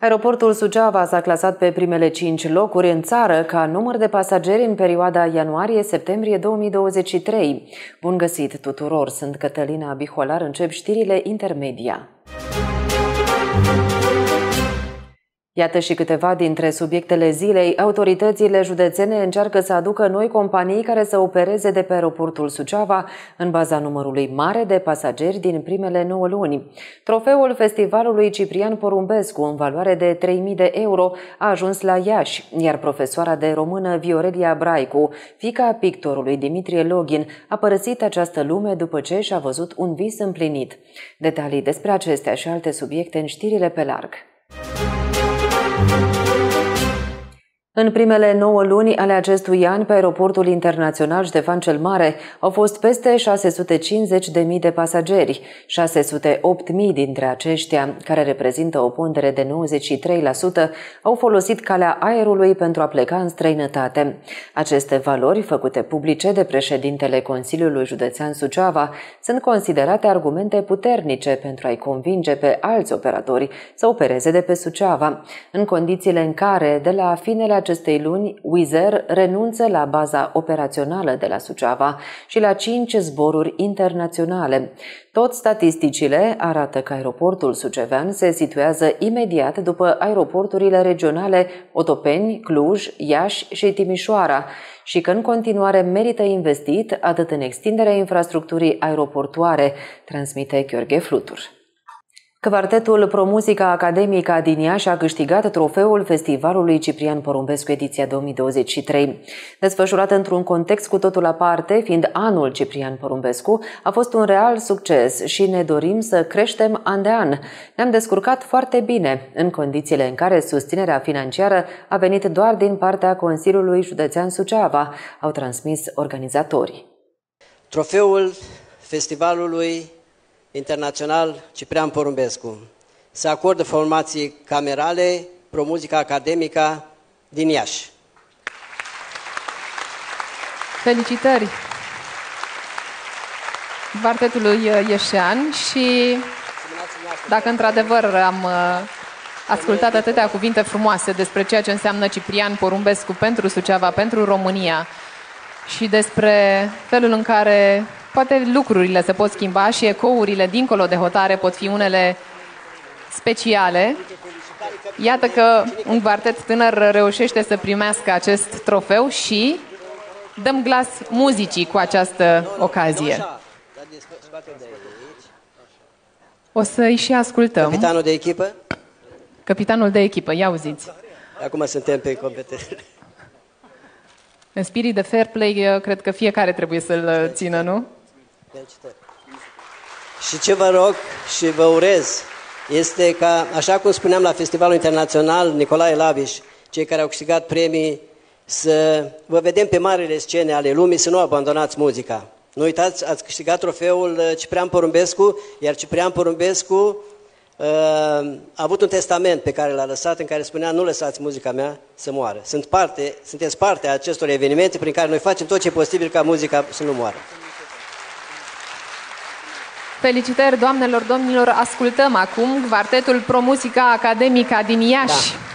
Aeroportul Suceava s-a clasat pe primele 5 locuri în țară ca număr de pasageri în perioada ianuarie-septembrie 2023. Bun găsit tuturor! Sunt Cătălina Biholar, încep știrile intermedia. Iată și câteva dintre subiectele zilei. Autoritățile județene încearcă să aducă noi companii care să opereze de pe aeroportul Suceava în baza numărului mare de pasageri din primele 9 luni. Trofeul festivalului Ciprian Porumbescu, în valoare de 3.000 de euro, a ajuns la Iași, iar profesoara de română Viorelia Braicu, fiica pictorului Dimitrie Login, a părăsit această lume după ce și-a văzut un vis împlinit. Detalii despre acestea și alte subiecte în știrile pe larg. În primele 9 luni ale acestui an, pe aeroportul internațional Ștefan cel Mare au fost peste 650.000 de pasageri. 608.000 dintre aceștia, care reprezintă o pondere de 93%, au folosit calea aerului pentru a pleca în străinătate. Aceste valori, făcute publice de președintele Consiliului Județean Suceava, sunt considerate argumente puternice pentru a-i convinge pe alți operatori să opereze de pe Suceava, în condițiile în care, de la finele acestei luni, Wizz Air renunță la baza operațională de la Suceava și la 5 zboruri internaționale. Tot statisticile arată că aeroportul sucevean se situează imediat după aeroporturile regionale Otopeni, Cluj, Iași și Timișoara și că în continuare merită investit atât în extinderea infrastructurii aeroportoare, transmite Gheorghe Flutur. Quartetul Pro-Musica Academica din Iași a câștigat trofeul Festivalului Ciprian Porumbescu ediția 2023. Desfășurat într-un context cu totul aparte, fiind anul Ciprian Porumbescu, a fost un real succes și ne dorim să creștem an de an. Ne-am descurcat foarte bine, în condițiile în care susținerea financiară a venit doar din partea Consiliului Județean Suceava, au transmis organizatorii. Trofeul Festivalului Internațional Ciprian Porumbescu se acordă formații camerale Pro-Musica Academica din Iași. Felicitări quartetului ieșean și dacă într-adevăr am ascultat atâtea cuvinte frumoase despre ceea ce înseamnă Ciprian Porumbescu pentru Suceava, pentru România și despre felul în care poate lucrurile se pot schimba și ecourile dincolo de hotare pot fi unele speciale. Iată că un quartet tânăr reușește să primească acest trofeu și dăm glas muzicii cu această ocazie. O să-i și ascultăm. Capitanul de echipă? Capitanul de echipă, ia auziți. Acum suntem pe competență. În spirit de fair play, cred că fiecare trebuie să-l țină, nu? Și ce vă rog și vă urez este ca, așa cum spuneam la Festivalul Internațional Nicolae Laviș, cei care au câștigat premii, să vă vedem pe marile scene ale lumii, să nu abandonați muzica. Nu uitați, ați câștigat trofeul Ciprian Porumbescu, iar Ciprian Porumbescu a avut un testament pe care l-a lăsat, în care spunea: nu lăsați muzica mea să moară. Sunteți parte a acestor evenimente prin care noi facem tot ce e posibil ca muzica să nu moară. Felicitări, doamnelor, domnilor! Ascultăm acum quartetul Pro-Musica Academica din Iași. Da.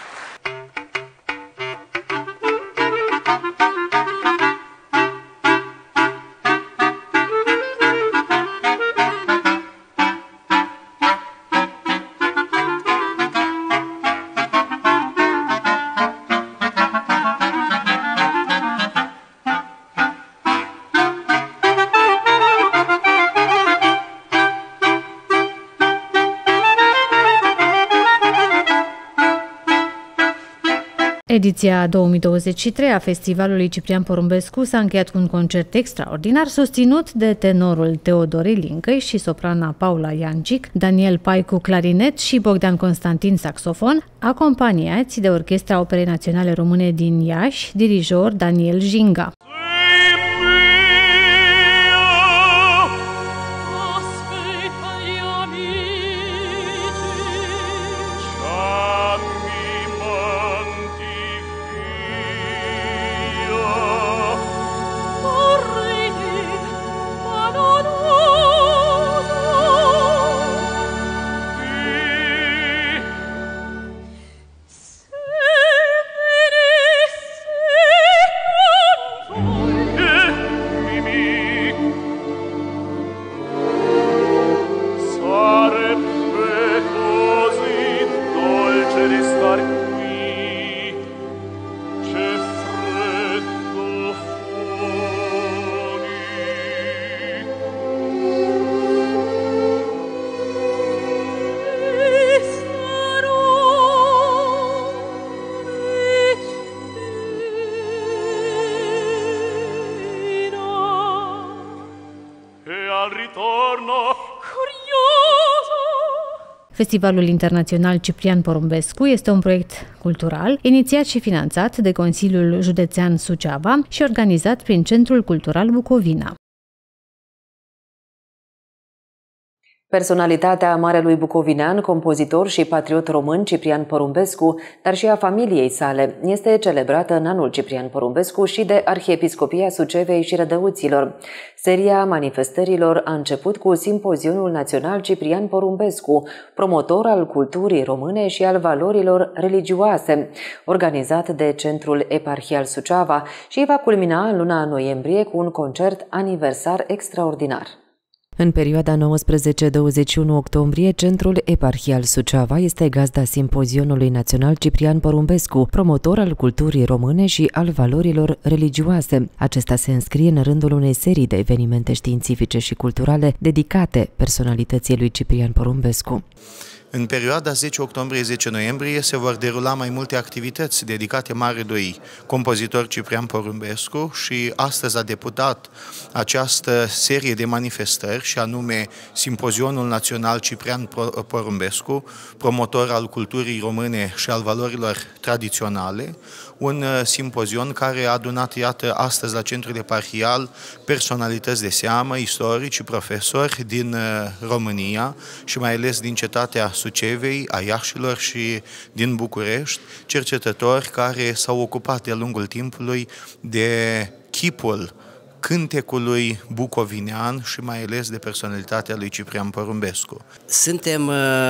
Ediția 2023 a Festivalului Ciprian Porumbescu s-a încheiat cu un concert extraordinar susținut de tenorul Teodor Ilincăi și soprana Paula Iancic, Daniel Paicu clarinet și Bogdan Constantin saxofon, acompaniați de Orchestra Operei Naționale Române din Iași, dirijor Daniel Jinga. Festivalul Internațional Ciprian Porumbescu este un proiect cultural inițiat și finanțat de Consiliul Județean Suceava și organizat prin Centrul Cultural Bucovina. Personalitatea marelui bucovinean, compozitor și patriot român Ciprian Porumbescu, dar și a familiei sale, este celebrată în anul Ciprian Porumbescu și de Arhiepiscopia Sucevei și Rădăuților. Seria manifestărilor a început cu Simpozionul Național Ciprian Porumbescu, promotor al culturii române și al valorilor religioase, organizat de Centrul Eparhial Suceava și va culmina în luna noiembrie cu un concert aniversar extraordinar. În perioada 19-21 octombrie, Centrul Eparhial Suceava este gazda Simpozionului Național Ciprian Porumbescu, promotor al culturii române și al valorilor religioase. Acesta se înscrie în rândul unei serii de evenimente științifice și culturale dedicate personalității lui Ciprian Porumbescu. În perioada 10 octombrie-10 noiembrie se vor derula mai multe activități dedicate marelui compozitor Ciprian Porumbescu și astăzi a deputat această serie de manifestări și anume Simpozionul Național Ciprian Porumbescu, promotor al culturii române și al valorilor tradiționale, un simpozion care a adunat, iată, astăzi la Centrul Eparhial personalități de seamă, istorici și profesori din România și mai ales din cetatea Sucevei, a Iașilor și din București, cercetători care s-au ocupat de-a lungul timpului de chipul cântecului bucovinean și mai ales de personalitatea lui Ciprian Porumbescu. Suntem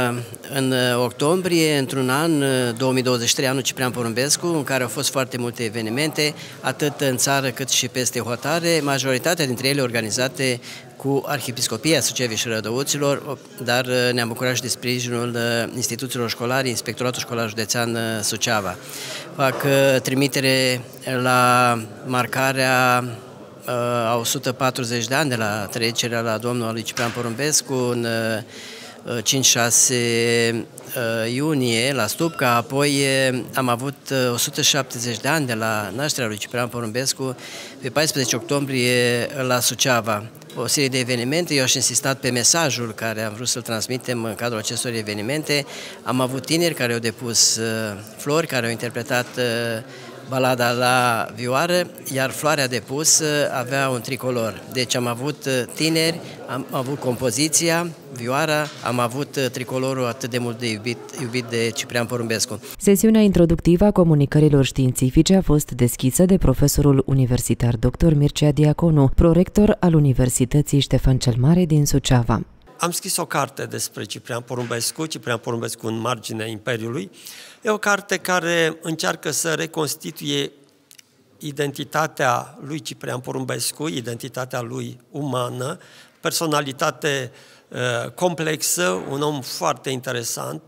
în octombrie, într-un an, 2023, anul Ciprian Porumbescu, în care au fost foarte multe evenimente, atât în țară cât și peste hotare, majoritatea dintre ele organizate cu Arhiepiscopia Sucevei și Rădăuților, dar ne-am bucurat și de sprijinul instituțiilor școlare, Inspectoratul Școlar Județean Suceava. Fac trimitere la marcarea a 140 de ani de la trecerea la Domnul lui Ciprian Porumbescu în 5-6 iunie la Stupca, apoi am avut 170 de ani de la nașterea lui Ciprian Porumbescu pe 14 octombrie la Suceava. O serie de evenimente, eu aș insistat pe mesajul care am vrut să-l transmitem în cadrul acestor evenimente. Am avut tineri care au depus flori, care au interpretat balada la vioară, iar floarea depusă avea un tricolor. Deci am avut tineri, am avut compoziția, vioara, am avut tricolorul atât de mult de iubit de Ciprian Porumbescu. Sesiunea introductivă a comunicărilor științifice a fost deschisă de profesorul universitar dr. Mircea Diaconu, prorector al Universității Ștefan cel Mare din Suceava. Am scris o carte despre Ciprian Porumbescu în marginea Imperiului. E o carte care încearcă să reconstituie identitatea lui Ciprian Porumbescu, identitatea lui umană, personalitate complexă, un om foarte interesant,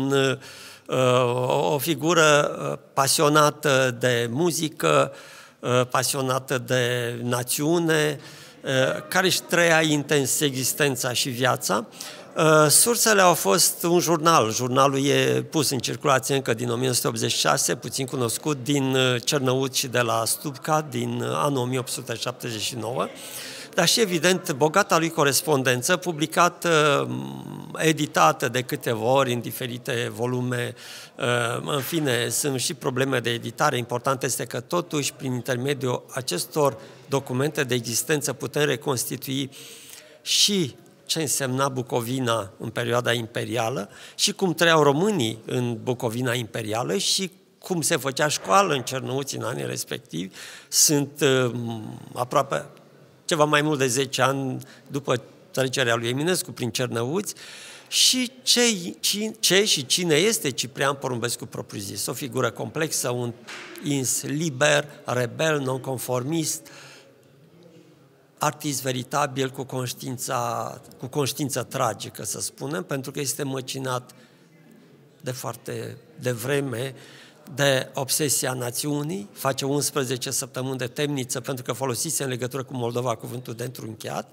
o figură pasionată de muzică, pasionată de națiune, care își trăia intens existența și viața. Sursele au fost un jurnal. Jurnalul e pus în circulație încă din 1986, puțin cunoscut, din Cernăuți și de la Stupca, din anul 1879, dar și, evident, bogata lui corespondență, publicată, editată de câteva ori în diferite volume. În fine, sunt și probleme de editare. Important este că, totuși, prin intermediul acestor documente de existență, putem reconstitui și ce însemna Bucovina în perioada imperială și cum trăiau românii în Bucovina imperială și cum se făcea școală în Cernăuți în anii respectivi. Sunt aproape ceva mai mult de 10 ani după trecerea lui Eminescu prin Cernăuți și ce și cine este Ciprian Porumbescu propriu-zis. O figură complexă, un ins liber, rebel, nonconformist, artist veritabil cu conștiință tragică, să spunem, pentru că este măcinat de foarte devreme de obsesia națiunii, face 11 săptămâni de temniță pentru că folosise în legătură cu Moldova cuvântul de întrunchiat,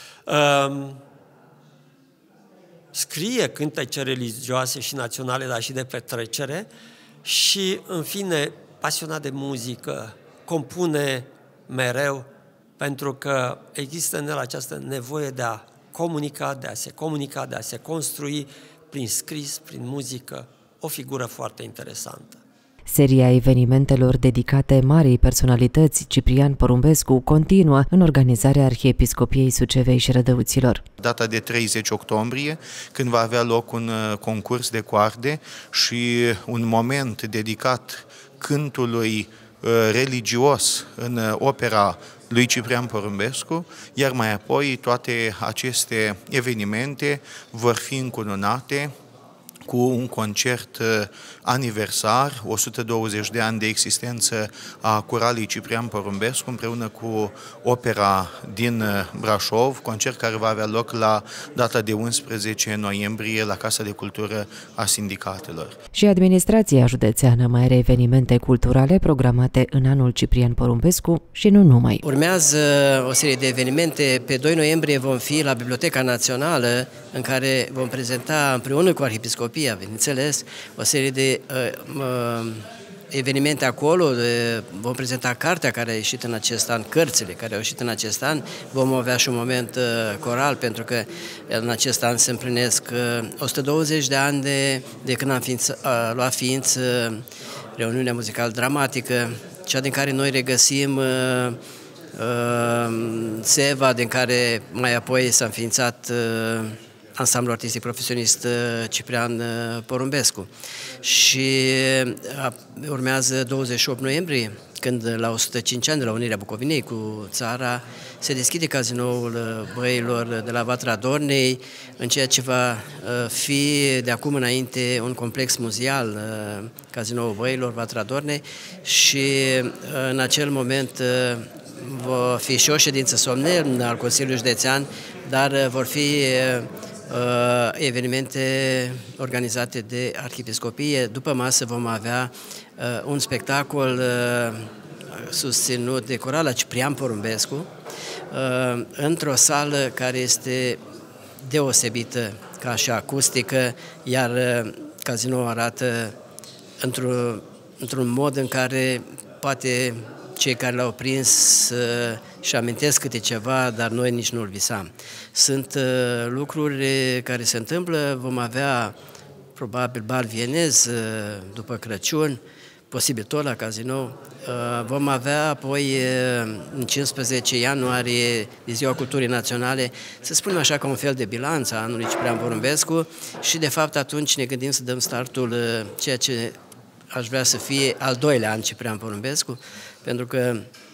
scrie cântece religioase și naționale, dar și de petrecere și, în fine, pasionat de muzică, compune mereu, pentru că există în el această nevoie de a comunica, de a se construi prin scris, prin muzică, o figură foarte interesantă. Seria evenimentelor dedicate marii personalități Ciprian Porumbescu continuă în organizarea Arhiepiscopiei Sucevei și Rădăuților. Data de 30 octombrie, când va avea loc un concurs de coarde și un moment dedicat cântului religios în opera lui Ciprian Porumbescu, iar mai apoi toate aceste evenimente vor fi încununate cu un concert aniversar, 120 de ani de existență a Curalei Ciprian Porumbescu, împreună cu opera din Brașov, concert care va avea loc la data de 11 noiembrie la Casa de Cultură a Sindicatelor. Și administrația județeană mai are evenimente culturale programate în anul Ciprian Porumbescu și nu numai. Urmează o serie de evenimente. Pe 2 noiembrie vom fi la Biblioteca Națională, în care vom prezenta împreună cu Arhiepiscopia, bineînțeles, o serie de evenimente acolo. Vom prezenta cartea care a ieșit în acest an, cărțile care au ieșit în acest an. Vom avea și un moment coral, pentru că în acest an se împlinesc 120 de ani de când am luat ființă reuniunea muzical-dramatică, cea din care noi regăsim seva, din care mai apoi s-a înființat ansamblul artistic profesionist Ciprian Porumbescu. Și urmează 28 noiembrie, când la 105 ani de la Unirea Bucovinei cu țara se deschide cazinoul Băilor de la Vatra Dornei, în ceea ce va fi de acum înainte un complex muzeal, cazinoul Băilor, Vatra Dornei, și în acel moment va fi și o ședință solemnă al Consiliului Județean, dar vor fi evenimente organizate de Arhiepiscopie. După masă vom avea un spectacol susținut de Corala Ciprian Porumbescu într-o sală care este deosebită ca și acustică, iar cazinoul arată într-un mod în care poate cei care l-au prins și amintesc câte ceva, dar noi nici nu-l visam. Sunt lucruri care se întâmplă, vom avea probabil bal vienez după Crăciun, posibil tot la cazinou. Vom avea apoi în 15 ianuarie, de Ziua Culturii Naționale, să spunem așa, ca un fel de bilanț a anului Ciprian Porumbescu, și de fapt atunci ne gândim să dăm startul ceea ce aș vrea să fie al doilea an Ciprian Porumbescu, pentru că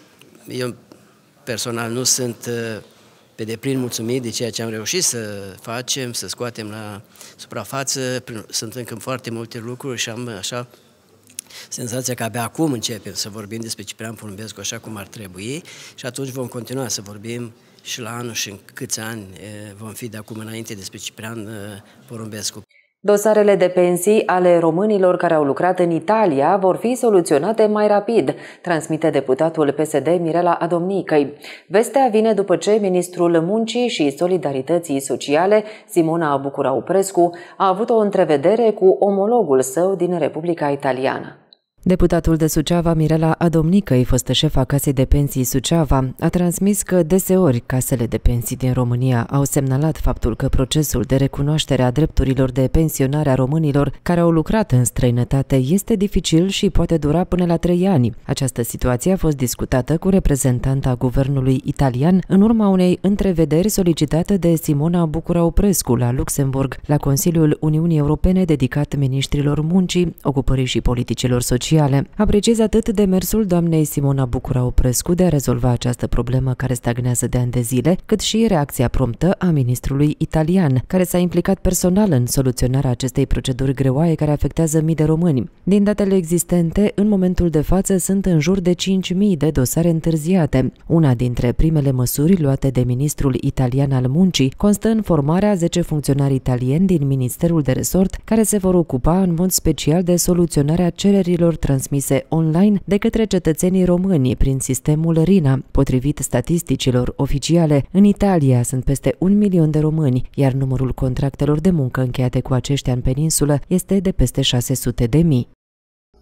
eu personal nu sunt pe deplin mulțumit de ceea ce am reușit să facem, să scoatem la suprafață. Sunt încă foarte multe lucruri și am așa senzația că abia acum începem să vorbim despre Ciprian Porumbescu așa cum ar trebui, și atunci vom continua să vorbim și la anul și în câți ani vom fi de acum înainte despre Ciprian Porumbescu. Dosarele de pensii ale românilor care au lucrat în Italia vor fi soluționate mai rapid, transmite deputatul PSD Mirela Adomnicăi. Vestea vine după ce ministrul Muncii și Solidarității Sociale, Simona Bucurau-Prescu, a avut o întrevedere cu omologul său din Republica Italiană. Deputatul de Suceava, Mirela Adomnicăi, fostă șefa Casei de Pensii Suceava, a transmis că deseori casele de pensii din România au semnalat faptul că procesul de recunoaștere a drepturilor de pensionare a românilor care au lucrat în străinătate este dificil și poate dura până la 3 ani. Această situație a fost discutată cu reprezentanta guvernului italian în urma unei întrevederi solicitate de Simona Bucurau-Prescu la Luxemburg, la Consiliul Uniunii Europene dedicat ministrilor muncii, ocupării și politicilor sociale. Apreciez atât demersul doamnei Simona Bucurau-Prescu de a rezolva această problemă care stagnează de ani de zile, cât și reacția promptă a ministrului italian, care s-a implicat personal în soluționarea acestei proceduri greoaie care afectează mii de români. Din datele existente, în momentul de față sunt în jur de 5.000 de dosare întârziate. Una dintre primele măsuri luate de ministrul italian al muncii constă în formarea 10 funcționari italieni din Ministerul de Resort, care se vor ocupa în mod special de soluționarea cererilor transmise online de către cetățenii români prin sistemul RINA. Potrivit statisticilor oficiale, în Italia sunt peste 1 milion de români, iar numărul contractelor de muncă încheiate cu aceștia în peninsulă este de peste 600.000.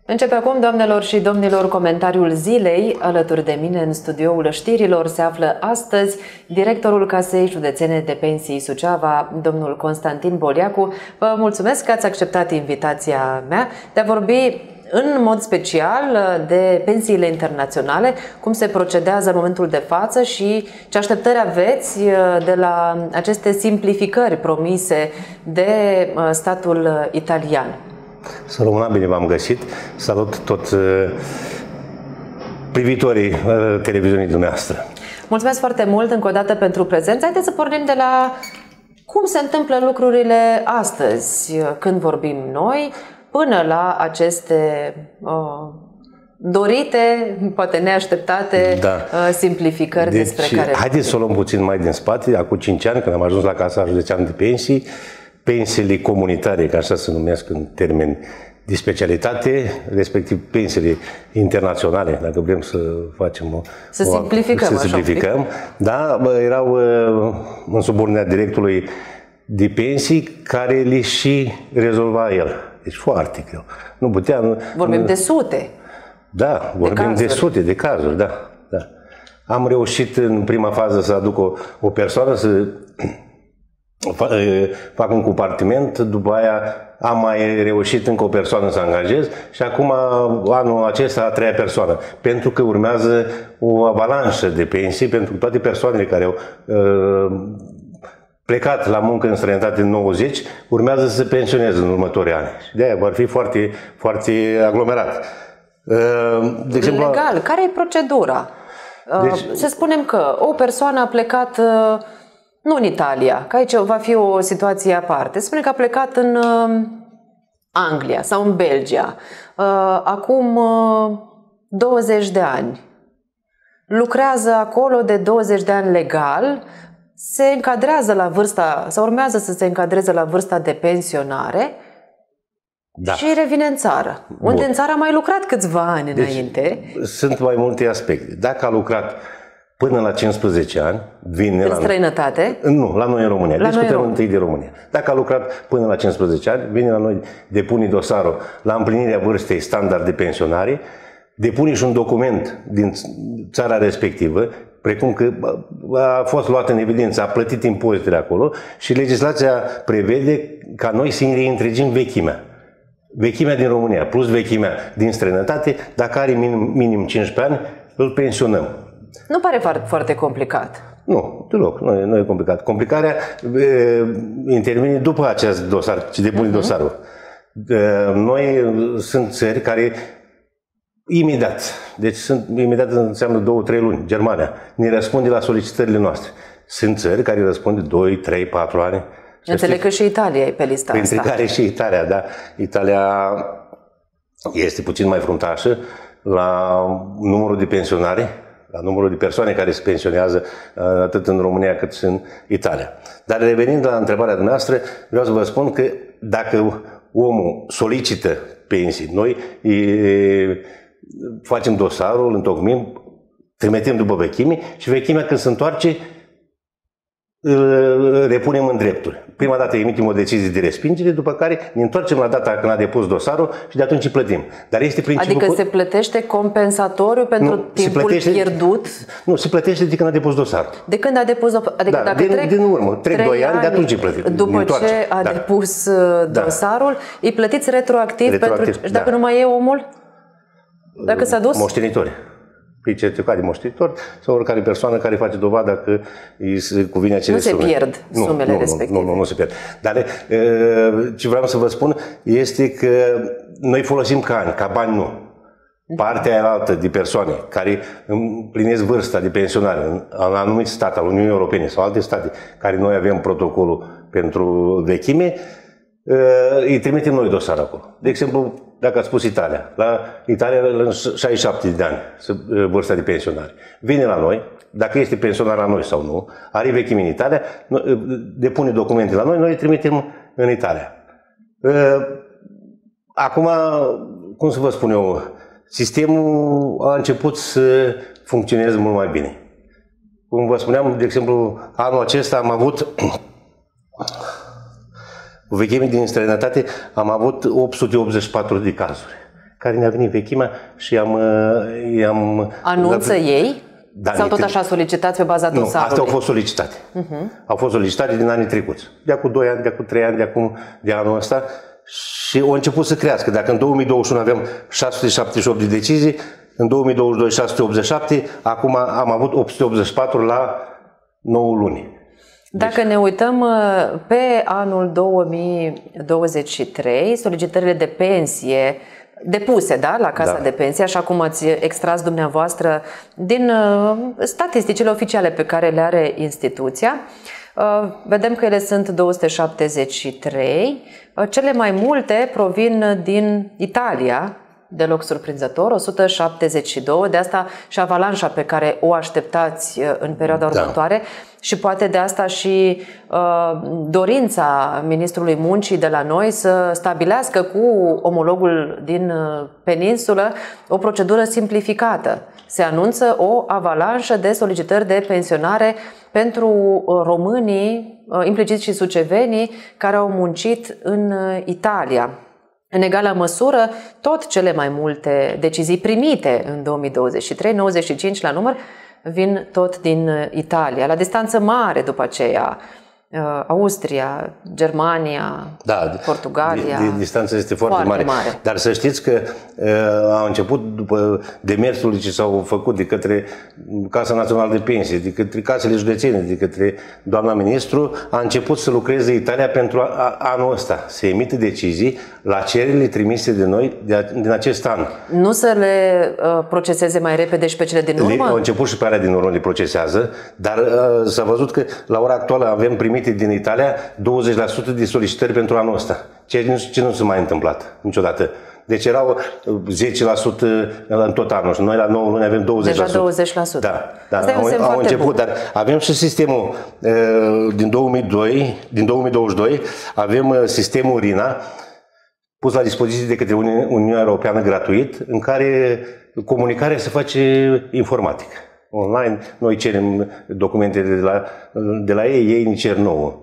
Începe acum, doamnelor și domnilor, comentariul zilei. Alături de mine în studioul știrilor se află astăzi directorul Casei Județene de Pensii Suceava, domnul Constantin Boliacu. Vă mulțumesc că ați acceptat invitația mea de a vorbi în mod special de pensiile internaționale, cum se procedează în momentul de față și ce așteptări aveți de la aceste simplificări promise de statul italian. Să rămână bine, v-am găsit. Salut tot privitorii televiziunii dumneavoastră. Mulțumesc foarte mult încă o dată pentru prezență. Haideți să pornim de la cum se întâmplă lucrurile astăzi, când vorbim noi, până la aceste dorite, poate neașteptate simplificări despre care... Haideți să o luăm puțin mai din spate. Acum 5 ani, când am ajuns la Casa Județeană de Pensii, pensiile comunitare, ca așa se numesc în termeni de specialitate, respectiv pensiile internaționale, dacă vrem să facem să simplificăm, da, erau în subordinea directorului de pensii care le și rezolva el. Deci foarte greu. Nu putea... Vorbim de sute. Da, vorbim de sute de cazuri, da. Am reușit în prima fază să aduc o persoană să fac un compartiment, după aia am mai reușit încă o persoană să angajez și acum anul acesta a treia persoană. Pentru că urmează o avalanșă de pensii pentru toate persoanele care au plecat la muncă în străinătate în 90, urmează să se pensioneze în următorii ani. De-aia vor fi foarte, foarte aglomerat. De exemplu, legal, care e procedura? Deci, să spunem că o persoană a plecat... Nu în Italia, că aici va fi o situație aparte. Spune că a plecat în Anglia sau în Belgia acum 20 de ani. Lucrează acolo de 20 de ani legal, se încadrează la vârsta, sau urmează să se încadreze la vârsta de pensionare și revine în țară. Unde în țară a mai lucrat câțiva ani înainte. Sunt mai multe aspecte. Dacă a lucrat până la 15 ani, vine în străinătate? Nu, la noi în România. Discutăm întâi de România. Dacă a lucrat până la 15 ani, vine la noi, depune dosarul la împlinirea vârstei standard de pensionare, depune și un document din țara respectivă, precum că a fost luat în evidență, a plătit impozitele acolo și legislația prevede ca noi să reîntregim vechimea. Vechimea din România plus vechimea din străinătate, dacă are minim 15 ani, îl pensionăm. Nu pare foarte complicat. Nu, deloc, nu e complicat. Complicarea intervine după acest dosar, ce depune dosarul. Noi sunt țări care imediat, deci imediat înseamnă 2-3 luni, Germania, ne răspunde la solicitările noastre. Sunt țări care răspunde 2, 3, 4 ani. Înțeleg că și Italia e pe lista asta. Printre care și Italia, da. Italia este puțin mai fruntașă la numărul de pensionare, la numărul de persoane care se pensionează atât în România cât și în Italia. Dar revenind la întrebarea dumneavoastră, vreau să vă spun că dacă omul solicită pensii, noi facem dosarul, întocmim, trimitem după vechime și vechimea când se întoarce îl repunem în drepturi. Prima dată emitem o decizie de respingere, după care ne întoarcem la data când a depus dosarul și de atunci îi plătim. Dar este principiul... Adică se plătește compensatoriu pentru timpul pierdut? Nu, se plătește de când a depus dosarul. De când a depus dosarul? Adică dacă din urmă, trec 2 ani, de atunci îi plătim. După ce a depus dosarul, îi plătiți retroactiv pentru... Și dacă nu mai e omul? Dacă s-a dus? Moștenitori. Fie certificat de moștenitor sau oricare persoană care face dovada că îi se cuvine acele sume. Nu se pierd sumele respective. Nu se pierd. Dar ce vreau să vă spun este că noi folosim ca bani nu. Partea altă de persoane care împlinesc vârsta de pensionare în anumit stat al Uniunii Europene sau alte state care noi avem protocolul pentru vechime, îi trimitem noi dosar acolo. De exemplu, dacă ați spus Italia, la Italia la 67 de ani vârsta de pensionare. Vine la noi, dacă este pensionar la noi sau nu, are vechime în Italia, depune documente la noi, noi îi trimitem în Italia. Acum, cum să vă spun eu, sistemul a început să funcționeze mult mai bine. Cum vă spuneam, de exemplu, anul acesta am avut vechime din străinătate, am avut 884 de cazuri. care ne-a venit vechimea și i-am... Anunță ei? Da, sau tot așa solicitați pe baza dosarului? Nu, astea au fost solicitate. Au fost solicitate din anii trecuți. De acum 2 ani, de acum 3 ani, de anul ăsta. Și au început să crească. Dacă în 2021 aveam 678 de decizii, în 2022 687, acum am avut 884 la 9 luni. Dacă ne uităm pe anul 2023, solicitările de pensie depuse, da, la Casa de Pensie, așa cum ați extras dumneavoastră din statisticile oficiale pe care le are instituția, vedem că ele sunt 273. Cele mai multe provin din Italia, deloc surprinzător, 172, de asta și avalanșa pe care o așteptați în perioada următoare și poate de asta și dorința Ministrului Muncii de la noi să stabilească cu omologul din peninsulă o procedură simplificată. Se anunță o avalanșă de solicitări de pensionare pentru românii, implicit și sucevenii, care au muncit în Italia. În egală măsură, tot cele mai multe decizii primite în 2023, 95 la număr, vin tot din Italia. La distanță mare după aceea, Austria, Germania, Portugalia. Distanța este foarte mare. Dar să știți că a început după demersul ce s-au făcut de către Casa Națională de Pensie, de către casele județene, de către doamna ministru, a început să lucreze Italia pentru anul ăsta. Se emite decizii la cererile trimise de noi din acest an. Nu să le proceseze mai repede și pe cele din urmă? Au început și pe alea din urmă, le procesează, dar s-a văzut că la ora actuală avem primit din Italia 20% de solicitări pentru anul ăsta, ce nu s-a mai întâmplat niciodată. Deci erau 10% în tot anul și noi la 9 luni avem 20%. Deja 20%. Da, au început, dar avem și sistemul din 2022, avem sistemul RINA pus la dispoziție de către Uniunea Europeană gratuit, în care comunicarea se face informatic. Online, noi cerem documentele de la ei, ei ne cer nouă.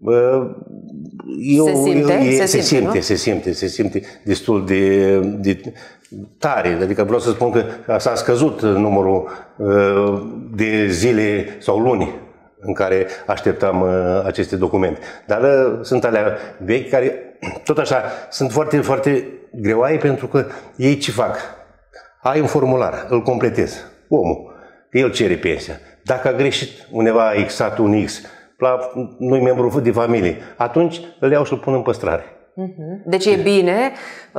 Se simte destul de tare. Adică vreau să spun că s-a scăzut numărul de zile sau luni în care așteptam aceste documente. Dar sunt alea vechi care tot așa sunt foarte, foarte greoaie, pentru că ei ce fac? Ai un formular, îl completezi. Omul, el cere pensia. Dacă a greșit undeva, a X-at un X, la noi membru de familie, atunci îl iau și îl pun în păstrare. Deci e bine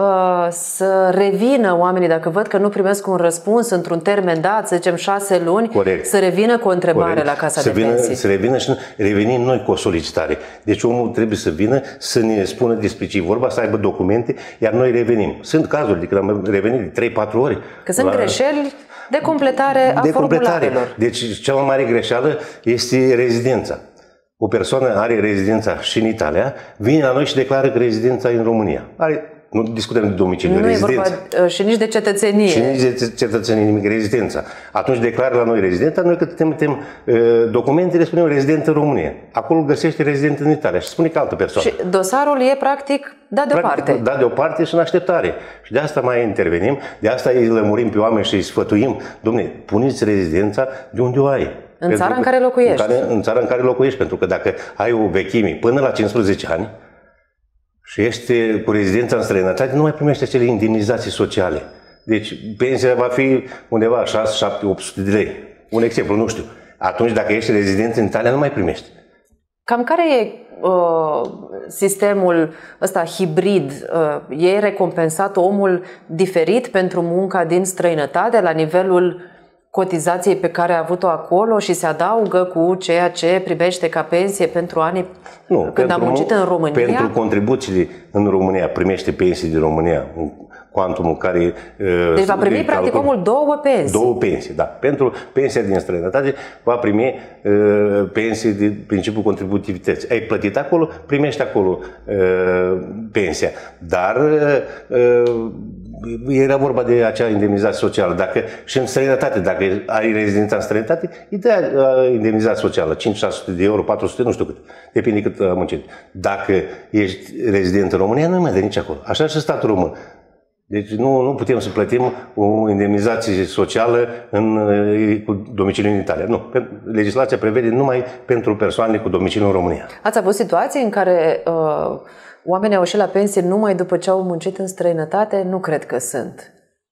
să revină oamenii, dacă văd că nu primesc un răspuns într-un termen dat, să zicem 6 luni, să revină cu o întrebare la Casa de Pensii. Să revină și revenim noi cu o solicitare. Deci omul trebuie să vină, să ne spună despre ce e vorba, să aibă documente, iar noi revenim. Sunt cazuri de când am revenit de 3-4 ori. Că sunt greșeli de completare a formularelor. Deci cea mai mare greșeală este rezidența. O persoană are rezidența și în Italia, vine la noi și declară că rezidența e în România. Nu discutăm de domiciliu, rezidența. E vorba și nici de cetățenie. Și nici de cetățenie, nimic, rezidența. Atunci declară la noi rezidența, noi când trimitem documentele, spunem rezident în România. Acolo găsește rezident în Italia și spune că altă persoană. Și dosarul e practic dat deoparte. Dat deoparte și în așteptare. Și de asta mai intervenim, de asta îi lămurim pe oameni și îi sfătuim. Dom'le, puneți rezidența de unde o ai. În țara în care locuiești. În țara în care locuiești, pentru că dacă ai o vechime până la 15 ani și ești cu rezidența în străinătate, nu mai primești acele indemnizații sociale. Deci pensia va fi undeva 6, 7, 800 de lei. Un exemplu, nu știu. Atunci dacă ești rezident în Italia, nu mai primești. Cam care e sistemul ăsta hibrid? E recompensat omul diferit pentru munca din străinătate la nivelul cotizației pe care a avut-o acolo și se adaugă cu ceea ce primește ca pensie pentru anii când a muncit în România? Pentru contribuțiile în România primește pensii din România, cuantumul care... Deci va primi practic omul 2 pensii. 2 pensii, da. Pentru pensia din străinătate va primi pensii de principiul contributivității. Ai plătit acolo, primești acolo pensia. Dar era vorba de acea indemnizație socială. Dacă și în străinătate, dacă ai rezidența în străinătate, îi dai indemnizație socială, 500-600 de euro, 400, nu știu cât, depinde cât a muncit. Dacă ești rezident în România, nu mai dă nici acolo. Așa și statul român. Deci nu putem să plătim o indemnizație socială cu domiciliu în Italia. Nu. Legislația prevede numai pentru persoanele cu domiciliu în România. Ați avut situații în care oamenii au ieșit la pensie numai după ce au muncit în străinătate? Nu cred că sunt.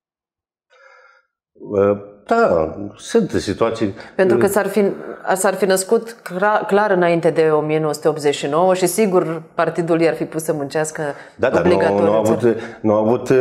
Da, sunt situații... Pentru că s-ar fi născut clar înainte de 1989 și sigur partidul i-ar fi pus să muncească obligatoriu. Nu au avut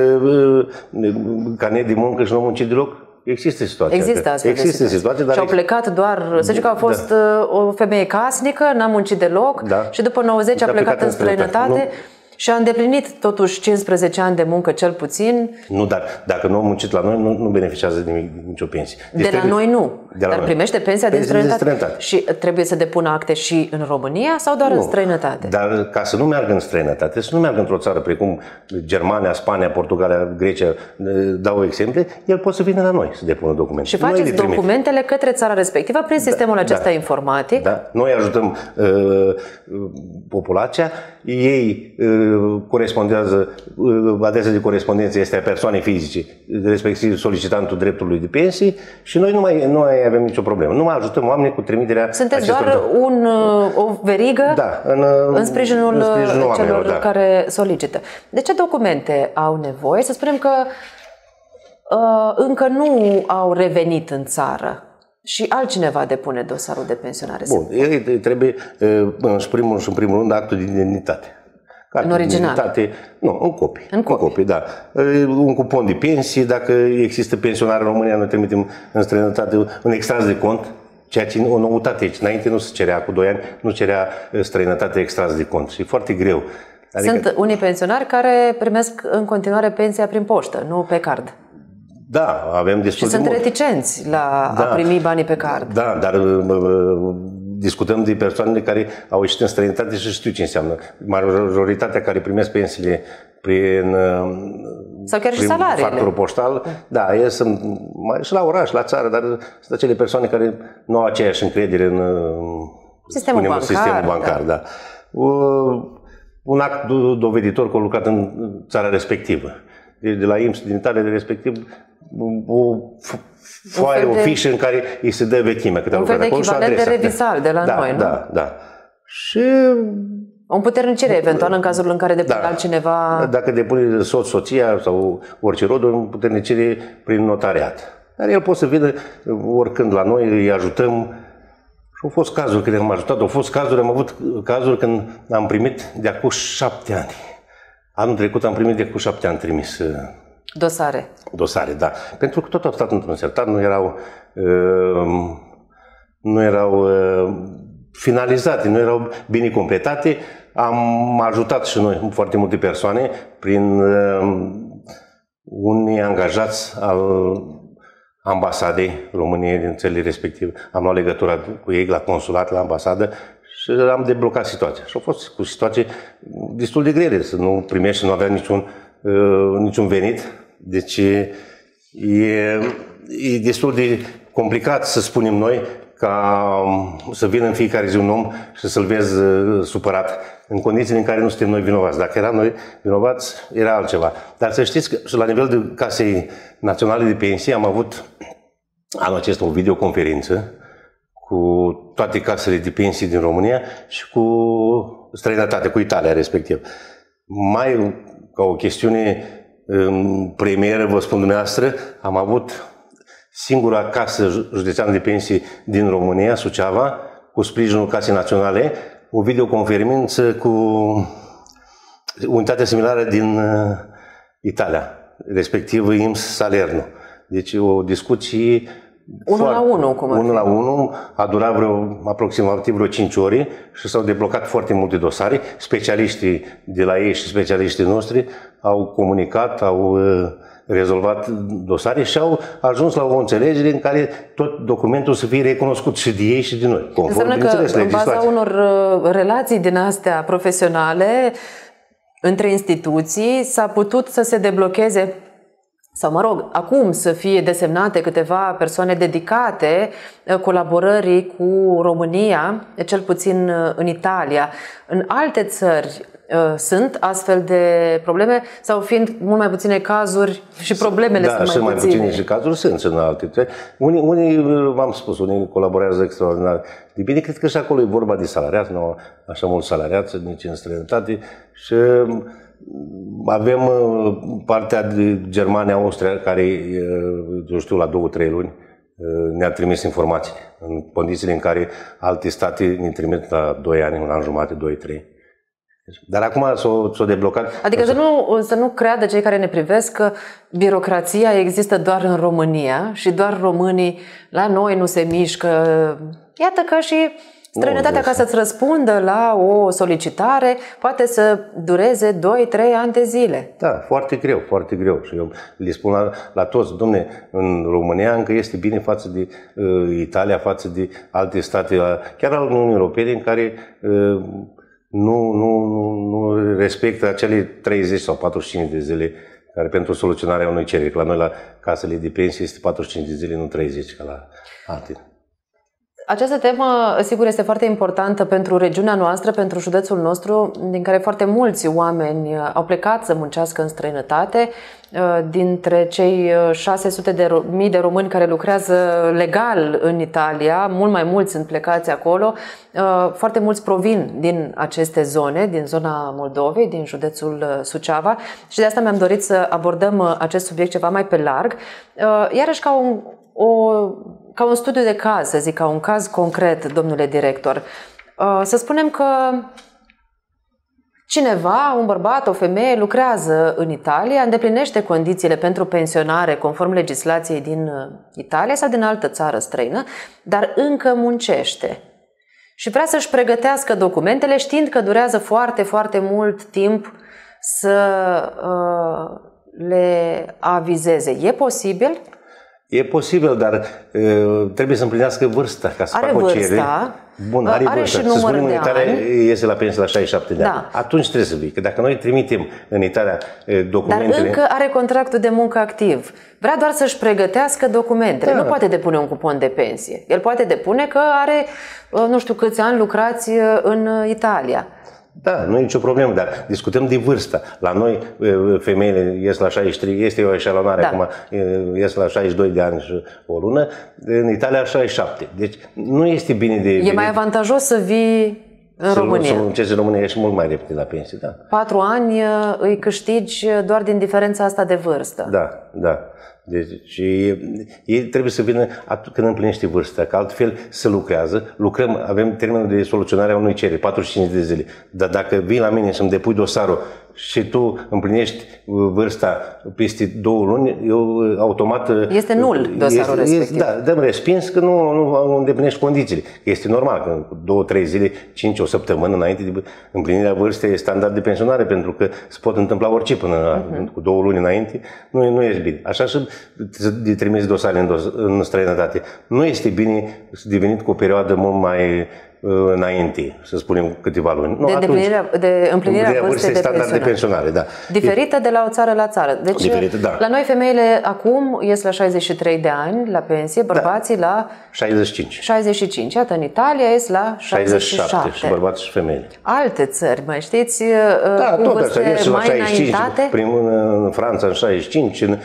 carnet de muncă și nu au muncit deloc. Există situații. Există situații, dar... Și au plecat doar, să zic că a fost o femeie casnică, n-a muncit deloc și după 90 a plecat în străinătate. Și a îndeplinit totuși 15 ani de muncă cel puțin. Nu, dar dacă nu a muncit la noi, nu beneficiază de nicio pensie. Deci de la noi nu, dar primește pensia din străinătate. Și trebuie să depună acte și în România sau doar în străinătate? Dar ca să nu meargă în străinătate, să nu meargă într-o țară precum Germania, Spania, Portugalia, Grecia, dau exemple, el poate să vină la noi să depună documente. Și faceți documentele către țara respectivă prin sistemul acesta informatic? Da, noi ajutăm populația, ei corespondează, adresa de corespondență este a persoanei fizice, respectiv solicitantul dreptului de pensii și noi nu mai avem nicio problemă. Nu mai ajutăm oamenii cu trimiterea Sunteți doar o verigă în sprijinul celor care solicită. De ce documente au nevoie? Să spunem că încă nu au revenit în țară și altcineva depune dosarul de pensionare. Bun, trebuie în primul rând actul de indemnitate. În original? Nu, în copii, da. Un cupon de pensii, dacă există pensionare în România, noi trimitem în străinătate un extras de cont, ceea ce e o noutate aici. Înainte nu se cerea, cu 2 ani, nu cerea străinătate extras de cont. Și e foarte greu. Sunt unii pensionari care primesc în continuare pensia prin poștă, nu pe card. Da, avem destul de mult. Și sunt reticenți la a primi banii pe card. Da, dar discutăm de persoanele care au ieșit în străinătate și știu ce înseamnă. Majoritatea care primesc pensiile prin factorul poștal, da, ei sunt și la oraș, la țară, dar sunt acele persoane care nu au aceeași încredere în sistemul bancar. Da. Un act doveditor că au lucrat în țara respectivă. Deci de la IMSS din Italia, de respectiv, o foaie, o fișă în care îi se dă vechimea. Un fel de echivalent de revisal de la noi, nu? Da. Și o împuternicire eventual în cazul în care depune altcineva... Dacă depune soț, soția sau orice rod, o împuternicire prin notariat. Dar el poate să vină oricând la noi, îi ajutăm. Și au fost cazuri când am ajutat, am avut cazuri când am primit de acum 7 ani. Anul trecut am primit de acum 7 ani trimis dosare, da. Pentru că tot au stat într-un sertar, nu erau finalizate, nu erau bine completate. Am ajutat și noi foarte multe persoane prin unii angajați al ambasadei României din țările respective. Am luat legătura cu ei la consulat, la ambasadă și am deblocat situația. Și au fost cu situații destul de grele, să nu primești și nu avea niciun venit. Deci e destul de complicat să spunem noi ca să vină în fiecare zi un om și să-l vezi supărat în condițiile în care nu suntem noi vinovați. Dacă eram noi vinovați, era altceva. Dar să știți că și la nivel de Casei Naționale de Pensii am avut anul acesta o videoconferință cu toate casele de pensii din România și cu străinătate, cu Italia respectiv. Mai ca o chestiune premieră, vă spun dumneavoastră, am avut singura casă județeană de pensii din România, Suceava, cu sprijinul Casei Naționale, o videoconferință cu unitatea similară din Italia, respectiv IMSS Salerno. Deci o discuție 1 la 1, cum ar fi. 1 la 1, a durat aproximativ vreo 5 ore și s-au deblocat foarte multe dosare. Specialiștii de la ei și specialiștii noștri au comunicat, au rezolvat dosare și au ajuns la o înțelegere în care tot documentul să fie recunoscut și de ei și de noi. Înseamnă că în baza unor relații din astea profesionale între instituții s-a putut să se deblocheze sau, mă rog, acum să fie desemnate câteva persoane dedicate colaborării cu România, cel puțin în Italia. În alte țări Sunt astfel de probleme sau fiind mult mai puține cazuri și problemele sunt mai puține? Da, sunt mai puține și cazuri, sunt în alte. Unii, v-am spus, unii colaborează extraordinar de bine. Cred că și acolo e vorba de salariați, nu așa mult salariați, nici în străinătate. Și avem partea de Germania, Austria, care, eu știu, la 2-3 luni ne-a trimis informații în condițiile în care alte state ne trimit la 2 ani, 1 an jumate, 2-3. Dar acum s-o deblocat. Adică să nu creadă cei care ne privesc că birocrația există doar în România și doar românii la noi nu se mișcă. Iată că și străinătatea, ca să-ți răspundă la o solicitare, poate să dureze 2-3 ani de zile. Da, foarte greu, foarte greu. Și eu le spun la toți, dom'le, în România încă este bine față de Italia, față de alte state, chiar al Uniunii Europene, în care nu respectă acele 30 sau 45 de zile care pentru soluționarea unui cerere. La noi, la casele de pensie, este 45 de zile, nu 30 ca la alte. Această temă, sigur, este foarte importantă pentru regiunea noastră, pentru județul nostru, din care foarte mulți oameni au plecat să muncească în străinătate. Dintre cei 600.000 de români care lucrează legal în Italia, mult mai mulți sunt plecați acolo. Foarte mulți provin din aceste zone, din zona Moldovei, din județul Suceava, și de asta mi-am dorit să abordăm acest subiect ceva mai pe larg. Iarăși ca un studiu de caz, să zic, ca un caz concret, domnule director. Să spunem că cineva, un bărbat, o femeie, lucrează în Italia, îndeplinește condițiile pentru pensionare conform legislației din Italia sau din altă țară străină, dar încă muncește. Și vrea să-și pregătească documentele, știind că durează foarte, foarte mult timp să le avizeze. E posibil? E posibil, dar trebuie să împlinească vârsta ca să facă o cerere. Bun, are vârstă. Să spunem, în Italia iese la pensie la 67 de ani. Atunci trebuie să vii. Că dacă noi trimitem în Italia documentele... Dar încă are contractul de muncă activ. Vrea doar să-și pregătească documentele. Nu poate depune un cupon de pensie. El poate depune că are, nu știu câți ani lucrați în Italia. Da, nu e nicio problemă, dar discutăm de vârstă. La noi, femeile ies la 63, este o eșalonare acum, ies la 62 de ani și o lună, în Italia 67. Deci nu este bine de... E mai avantajos să vii în România. Să muncești în România, ești mult mai repede la pensie, da. 4 ani îi câștigi doar din diferența asta de vârstă. Da, da. Deci ei trebuie să vină atunci când împlinește vârsta, că altfel se lucrează, lucrăm, avem termenul de soluționare a unui cerere, 45 de zile. Dar dacă vii la mine și îmi depui dosarul și tu împlinești vârsta peste 2 luni, eu automat... Este nul dosarul respectiv. Da, dăm respins că nu îndeplinești condițiile. Este normal că 2-3 zile, 5, o săptămână înainte de împlinirea vârstei e standard de pensionare, pentru că se pot întâmpla orice până cu 2 luni înainte, nu ești bine. Așa și de trimis dosare în străinătate. Nu este bine să devenit cu o perioadă mult mai înainte, să spunem câteva luni. De împlinirea vârstei de standard de pensionare, da. Diferită de la o țară la țară. Deci, diferită, da. La noi femeile acum ies la 63 de ani la pensie, bărbații la 65. Iată, în Italia ies la 67. Și bărbații și femeile. Alte țări, mai știți, cu vârste mai înaintate? În Franța în 65, în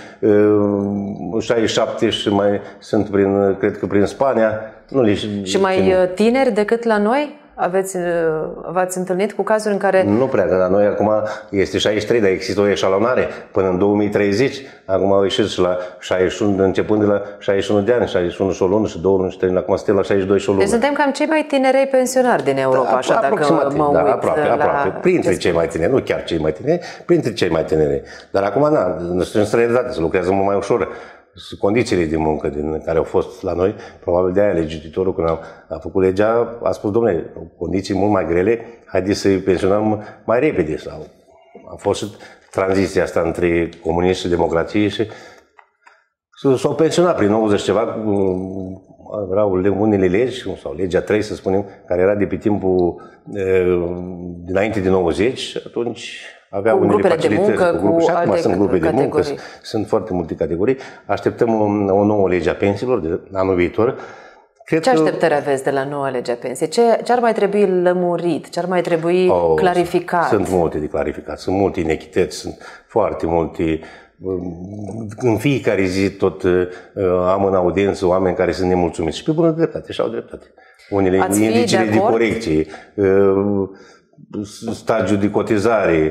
67 și mai sunt cred că prin Spania. Și mai tineri decât la noi? V-ați întâlnit cu cazuri în care... Nu prea, că la noi acum este 63, dar există o eșalonare până în 2030. Acum au ieșit și la 61, începând de la 61 de ani, 61 și o lună și 2 luni și 3 luni, acum suntem la 62 și o lună. Deci suntem cam cei mai tinerei pensionari din Europa, da, așa, dacă mă uit aproape. Printre cei mai tineri, nu chiar cei mai tineri, printre cei mai tineri. Dar acum, în străinătate se lucrează mult mai ușor. Condițiile de muncă din care au fost la noi, probabil de aia legiuitorul, când a făcut legea, a spus, dom'le, condiții mult mai grele, haideți să-i pensionăm mai repede. A fost tranziția asta între comunism și democrație și s-au pensionat prin 90 ceva, erau unele legi, sau legea 3, să spunem, care era de pe timpul dinainte de 90 și atunci avea cu grupele de muncă, cu alte sunt grupe de muncă, sunt foarte multe categorii. Așteptăm o nouă lege a pensiilor de anul viitor, Ce așteptări aveți de la noua lege a pensiei? Ce ar mai trebui lămurit? Ce ar mai trebui clarificat? Sunt multe de clarificat, sunt multe inechități, sunt foarte multe. În fiecare zi tot am în audiență oameni care sunt nemulțumiți și pe bună dreptate, și au dreptate. Unele indicele de corecție, stagiul de cotizare,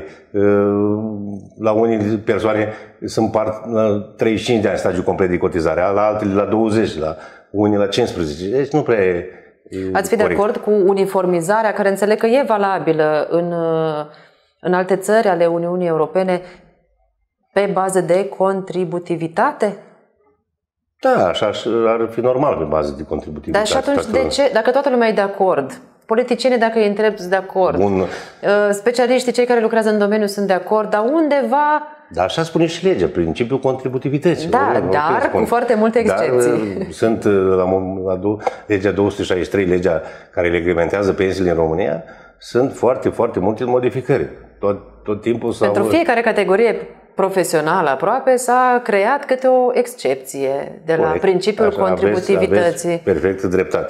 la unele persoane se împart la 35 de ani stagiul complet de cotizare, la altele la 20, la unii la 15. Deci nu prea e Ați fi de acord cu uniformizarea, care înțeleg că e valabilă în alte țări ale Uniunii Europene, pe bază de contributivitate? Da, așa ar fi normal pe bază de contributivitate. Dar și atunci de ce? Dacă toată lumea e de acord, politicienii, dacă îi întreb, sunt de acord, specialiștii, cei care lucrează în domeniu sunt de acord, dar undeva... Da, așa spune și legea, principiul contributivității. Da, dar cu foarte multe excepții. Dar sunt la legea 263, legea care reglementează pensiile în România, sunt foarte, foarte multe modificări. Tot timpul Pentru fiecare categorie profesională aproape s-a creat câte o excepție de la principiul contributivității. Aveți perfect dreptate.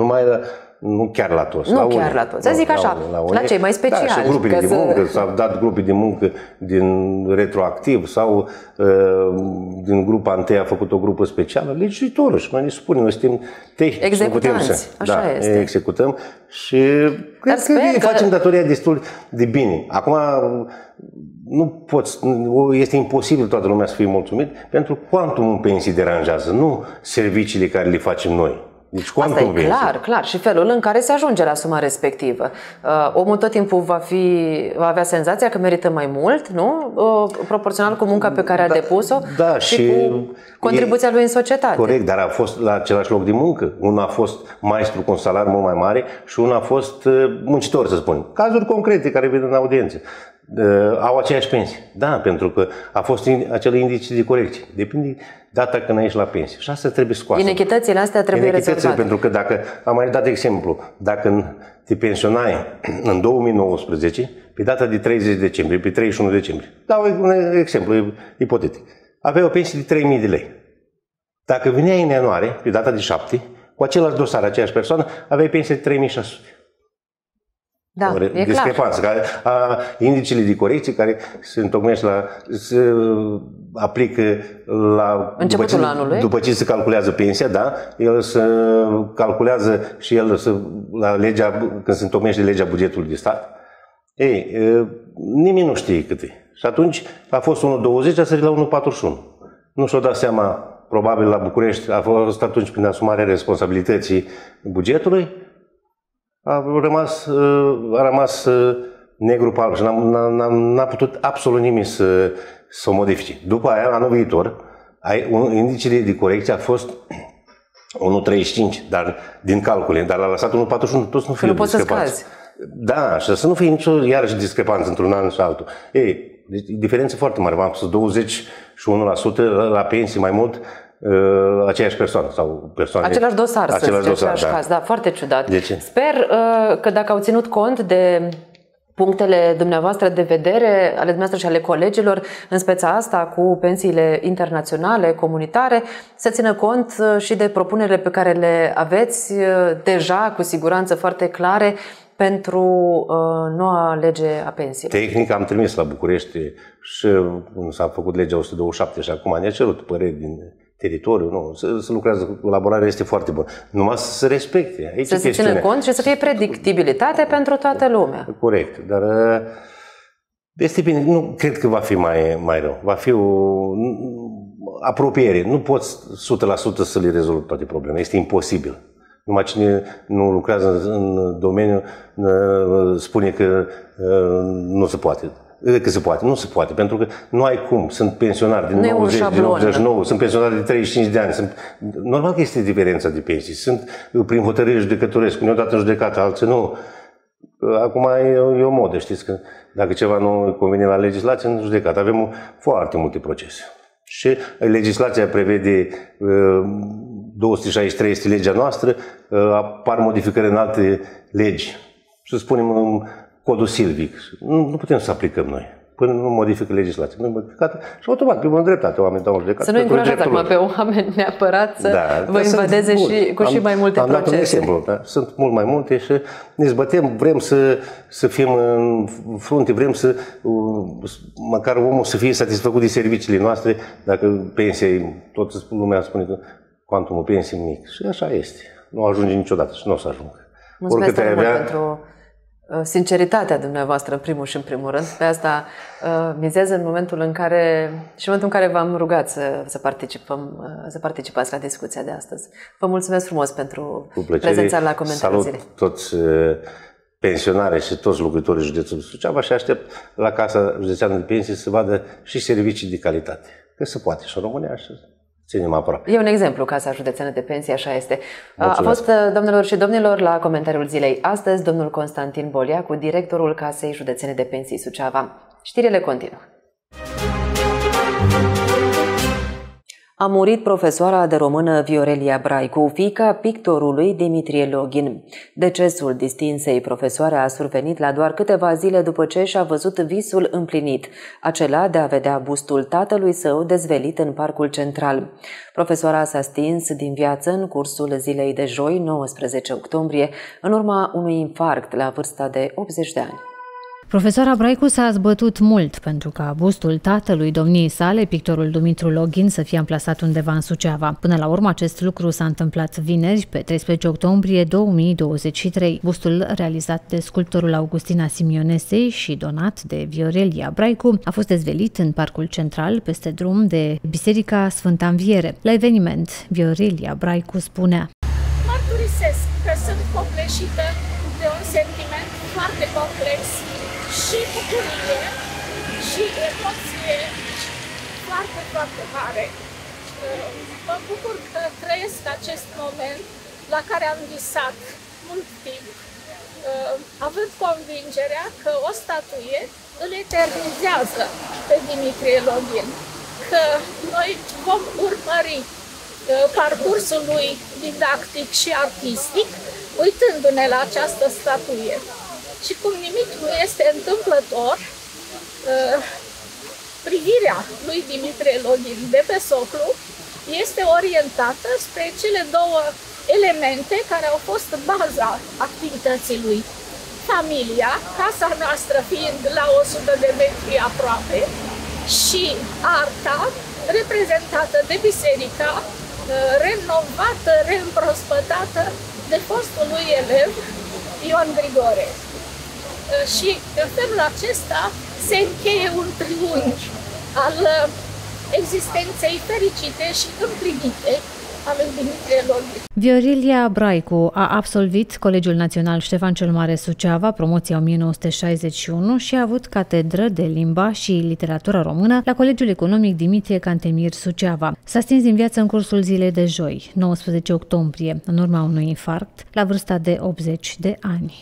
Nu chiar la toți. Nu chiar la toți. Să zic așa, la cei mai speciali. Da, și grupile de muncă, s-au dat grupii de muncă din retroactiv sau din grupa întâi a făcut o grupă specială. Legiuitorul și mai ne spune, noi suntem tehnici. Executanți, așa este. Executăm și cred că facem datoria destul de bine. Acum nu poți, este imposibil toată lumea să fie mulțumit pentru cuantum în pensii deranjează, nu serviciile care le facem noi. Deci, asta e clar, și felul în care se ajunge la suma respectivă. Omul tot timpul va avea senzația că merită mai mult, nu? Proporțional cu munca pe care a depus-o și cu contribuția lui în societate. Corect, dar a fost la același loc de muncă. Unul a fost maestru cu un salariu mult mai mare și unul a fost muncitor, să spunem. Cazuri concrete care vin în audiență. Au aceeași pensie. Da, pentru că a fost acel indice de corecție. Depinde data când ești la pensie. Și asta trebuie scoasă. Inechitățile astea trebuie rezolvate. Pentru că dacă, am mai dat exemplu, dacă te pensionai în 2019, pe data de 30 decembrie, pe 31 decembrie, dau un exemplu ipotetic, aveai o pensie de 3.000 de lei. Dacă veneai în ianuarie, pe data de 7, cu același dosar, aceeași persoană, aveai pensie de 3.600. Da, e discrepanță. clar. Indicele de corecție care se întocmește se aplică la începutul anului. După ce se calculează pensia, da, el se calculează și el la legea, când se întocmește legea bugetului de stat. Nimeni nu știe cât e. Și atunci a fost 1,20, a sărit la 1,41. Nu și-o dat seama, probabil la București, a fost atunci prin asumarea responsabilității bugetului, a rămas negru pe alb și n-a putut absolut nimic să o modifice. După aia, anul viitor, indicele de corecție a fost 1,35, dar din calcule, dar l-a lăsat 1,41, toți nu fie discrepanță. Da, și să nu fie nicio iarăși discrepanță într-un an și altul. Deci diferență foarte mare, am spus 21% la pensii mai mult, aceeași persoană sau persoane... Același dosar, același caz, da, foarte ciudat. Sper că dacă au ținut cont de punctele dumneavoastră de vedere, ale dumneavoastră și ale colegilor, în speța asta cu pensiile internaționale, comunitare, să țină cont și de propunerile pe care le aveți deja, cu siguranță foarte clare, pentru noua lege a pensiilor. Tehnic am trimis la București și s-a făcut legea 127 și acum ne-a cerut păreri din teritoriu, nu, să lucrează, colaborarea este foarte bună. Numai să se respecte. Să se țină cont și să fie predictibilitate pentru toată lumea. Corect, dar este bine, nu cred că va fi mai rău. Va fi o apropiere. Nu poți 100% să le rezolvi toate problemele. Este imposibil. Numai cine nu lucrează în domeniu spune că nu se poate. Că se poate. Nu se poate, pentru că nu ai cum. Sunt pensionari din 90, din 89, sunt pensionari de 35 de ani. Normal că este diferența de pensii. Sunt prin hotărâri judecătorești, unii odată în judecată, alții nu. Acum e o modă, știți că dacă ceva nu convine la legislație, în judecată avem foarte multe procese. Și legislația prevede 263 este legea noastră, apar modificări în alte legi. Să spunem codul silvic. Nu putem să aplicăm noi. până nu modifică legislația. Nu modificată și automat, pe bună dreptate, oamenii dau în judecată. Să nu încurajați acum pe oameni neapărat să vă invadeze și cu și mai multe procese. Am dat un exemplu, da? Sunt mult mai multe și ne zbătem, vrem să fim în frunte, vrem să măcar omul să fie satisfăcut de serviciile noastre, dacă pensia, tot lumea spune că cuantumul pensiei mic. Și așa este. Nu ajunge niciodată și nu o să ajungă. Mulțumesc tare mult pentru sinceritatea dumneavoastră, în primul și în primul rând. Pe asta mizez în momentul în care v-am rugat să participați la discuția de astăzi. Vă mulțumesc frumos pentru prezența la Comentariul Zilei. Salut toți pensionarii și toți lucrătorii județului Suceava și aștept la Casa Județeană de Pensii să vadă și servicii de calitate. Că se poate și în România și ținem aproape. E un exemplu, Casa Județeană de Pensii, așa este. Mulțumesc. A fost, doamnelor și domnilor, la Comentariul Zilei astăzi, domnul Constantin Boliacu, directorul Casei Județene de Pensii Suceava. Știrile continuă. A murit profesoara de română Viorelia Braicu, fiica pictorului Dimitrie Login. Decesul distinsei profesoare a survenit la doar câteva zile după ce și-a văzut visul împlinit, acela de a vedea bustul tatălui său dezvelit în Parcul Central. Profesoara s-a stins din viață în cursul zilei de joi, 19 octombrie, în urma unui infarct la vârsta de 80 de ani. Profesoara Braicu s-a zbătut mult pentru ca bustul tatălui domniei sale, pictorul Dumitru Login, să fie amplasat undeva în Suceava. Până la urmă, acest lucru s-a întâmplat vineri, pe 13 octombrie 2023. Bustul, realizat de sculptorul Augustina Simionesei și donat de Viorelia Braicu, a fost dezvelit în Parcul Central, peste drum de Biserica Sfânta Înviere. La eveniment, Viorelia Braicu spunea: Mărturisesc că sunt copleșită de un sentiment foarte complex și bucurie și emoție foarte, foarte mare. Mă bucur că trăiesc acest moment la care am visat mult timp, având convingerea că o statuie îl eternizează pe Dimitrie Login, că noi vom urmări parcursul lui didactic și artistic, uitându-ne la această statuie. Și cum nimic nu este întâmplător, privirea lui Dimitrie Login de pe soclu este orientată spre cele două elemente care au fost baza activității lui. Familia, casa noastră fiind la 100 de metri aproape, și arta reprezentată de biserica, renovată, reîmprospătată de fostul lui elev Ion Grigore. Și în felul acesta se încheie un triunghi al existenței fericite și împlinite a lui Dimitrie Login. Viorelia Braicu a absolvit Colegiul Național Ștefan cel Mare Suceava, promoția 1961, și a avut catedră de limba și literatură română la Colegiul Economic Dimitrie Cantemir Suceava. S-a stins din viață în cursul zilei de joi, 19 octombrie, în urma unui infarct, la vârsta de 80 de ani.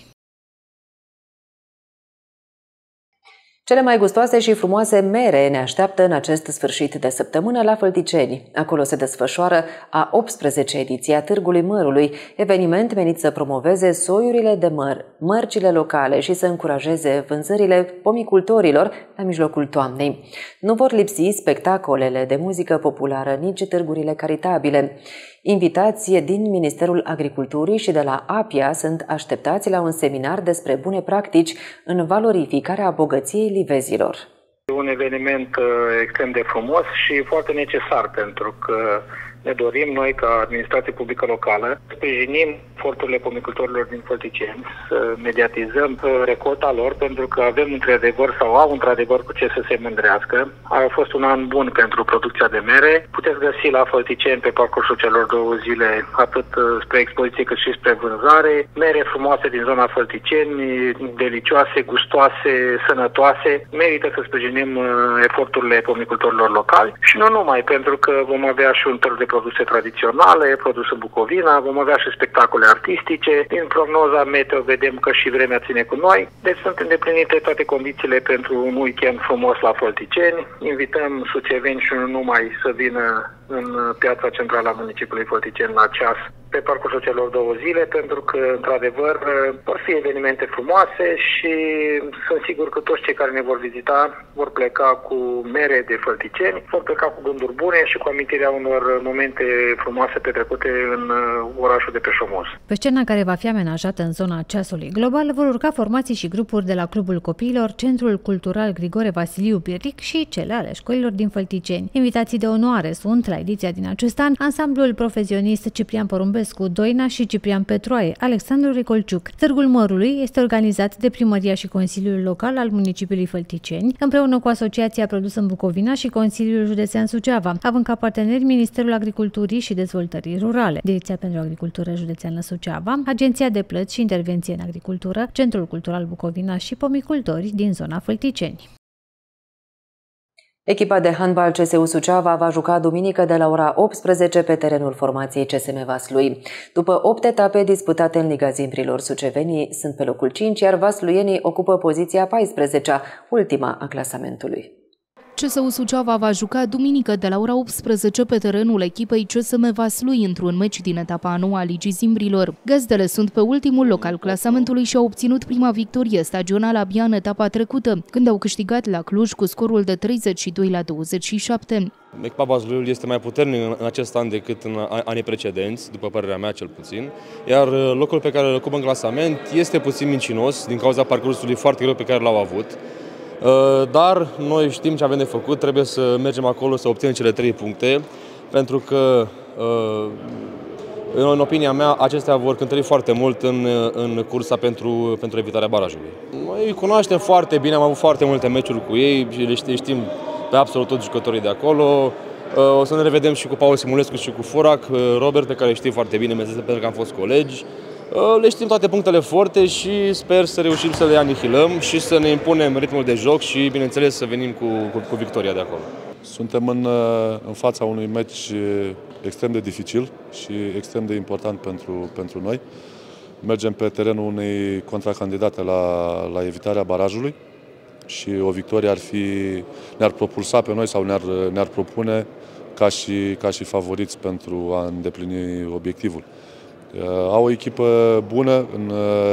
Cele mai gustoase și frumoase mere ne așteaptă în acest sfârșit de săptămână la Fălticeni. Acolo se desfășoară a 18-a ediție a Târgului Mărului, eveniment menit să promoveze soiurile de măr, mărcile locale și să încurajeze vânzările pomicultorilor la mijlocul toamnei. Nu vor lipsi spectacolele de muzică populară, nici târgurile caritabile. Invitații din Ministerul Agriculturii și de la APIA sunt așteptați la un seminar despre bune practici în valorificarea bogăției livezilor. Un eveniment extrem de frumos și foarte necesar, pentru că ne dorim noi, ca administrație publică locală, să sprijinim eforturile pomicultorilor din Fălticeni, să mediatizăm recolta lor, pentru că avem într-adevăr sau au într-adevăr cu ce să se mândrească. A fost un an bun pentru producția de mere. Puteți găsi la Fălticeni, pe parcursul celor 2 zile, atât spre expoziție cât și spre vânzare, mere frumoase din zona Fălticeni, delicioase, gustoase, sănătoase. Merită să sprijinim eforturile pomicultorilor locali și nu numai, pentru că vom avea și un târg de produse tradiționale, produse Bucovina, vom avea și spectacole artistice. Din prognoza meteo vedem că și vremea ține cu noi, deci sunt îndeplinite toate condițiile pentru un weekend frumos la Fălticeni. Invităm suceveni și nu numai să vină în piața centrală a municipiului Fălticeni la ceas pe parcursul celor 2 zile, pentru că, într-adevăr, vor fi evenimente frumoase și sunt sigur că toți cei care ne vor vizita vor pleca cu mere de fălticeni, vor pleca cu gânduri bune și cu amintirea unor momente frumoase petrecute în orașul de pe Șomos. Pe scena care va fi amenajată în zona ceasului global vor urca formații și grupuri de la Clubul Copiilor, Centrul Cultural Grigore Vasiliu Birric și cele ale școlilor din Fălticeni. Invitații de onoare sunt, la ediția din acest an, ansamblul profesionist Ciprian Porumbescu Doina și Ciprian Petroae, Alexandru Ricolciuc. Târgul Mărului este organizat de Primăria și Consiliul Local al municipiului Fălticeni, împreună cu Asociația Produsă în Bucovina și Consiliul Județean Suceava, având ca parteneri Ministerul Agriculturii și Dezvoltării Rurale, Direcția pentru Agricultură Județeană Suceava, Agenția de Plăți și Intervenție în Agricultură, Centrul Cultural Bucovina și pomicultori din zona Fălticeni. Echipa de handbal CSU Suceava va juca duminică de la ora 18 pe terenul formației CSM Vaslui. După 8 etape disputate în Liga Zimbrilor, sucevenii sunt pe locul 5, iar vasluienii ocupă poziția 14-a, ultima a clasamentului. CSU Suceava va juca duminică de la ora 18 pe terenul echipei CSM Vaslui într-un meci din etapa a 9-a Ligii Zimbrilor. Gazdele sunt pe ultimul loc al clasamentului și au obținut prima victorie stagională abia în etapa trecută, când au câștigat la Cluj cu scorul de 32-27. Echipa Vasluiului este mai puternică în acest an decât în anii precedenți, după părerea mea cel puțin, iar locul pe care îl ocupă în clasament este puțin mincinos din cauza parcursului foarte greu pe care l-au avut. Dar noi știm ce avem de făcut, trebuie să mergem acolo să obținem cele 3 puncte, pentru că, în opinia mea, acestea vor cântări foarte mult în cursa pentru evitarea barajului. Noi îi cunoaștem foarte bine, am avut foarte multe meciuri cu ei și le știm pe absolut toți jucătorii de acolo. O să ne revedem și cu Paul Simulescu și cu Furac, Robert, pe care știm foarte bine, pentru că am fost colegi. Le știm toate punctele forte și sper să reușim să le anihilăm și să ne impunem ritmul de joc și, bineînțeles, să venim cu victoria de acolo. Suntem în fața unui meci extrem de dificil și extrem de important pentru noi. Mergem pe terenul unei contracandidate la evitarea barajului și o victorie ne-ar propulsa pe noi sau ne-ar propune ca și favoriți pentru a îndeplini obiectivul. Au o echipă bună, în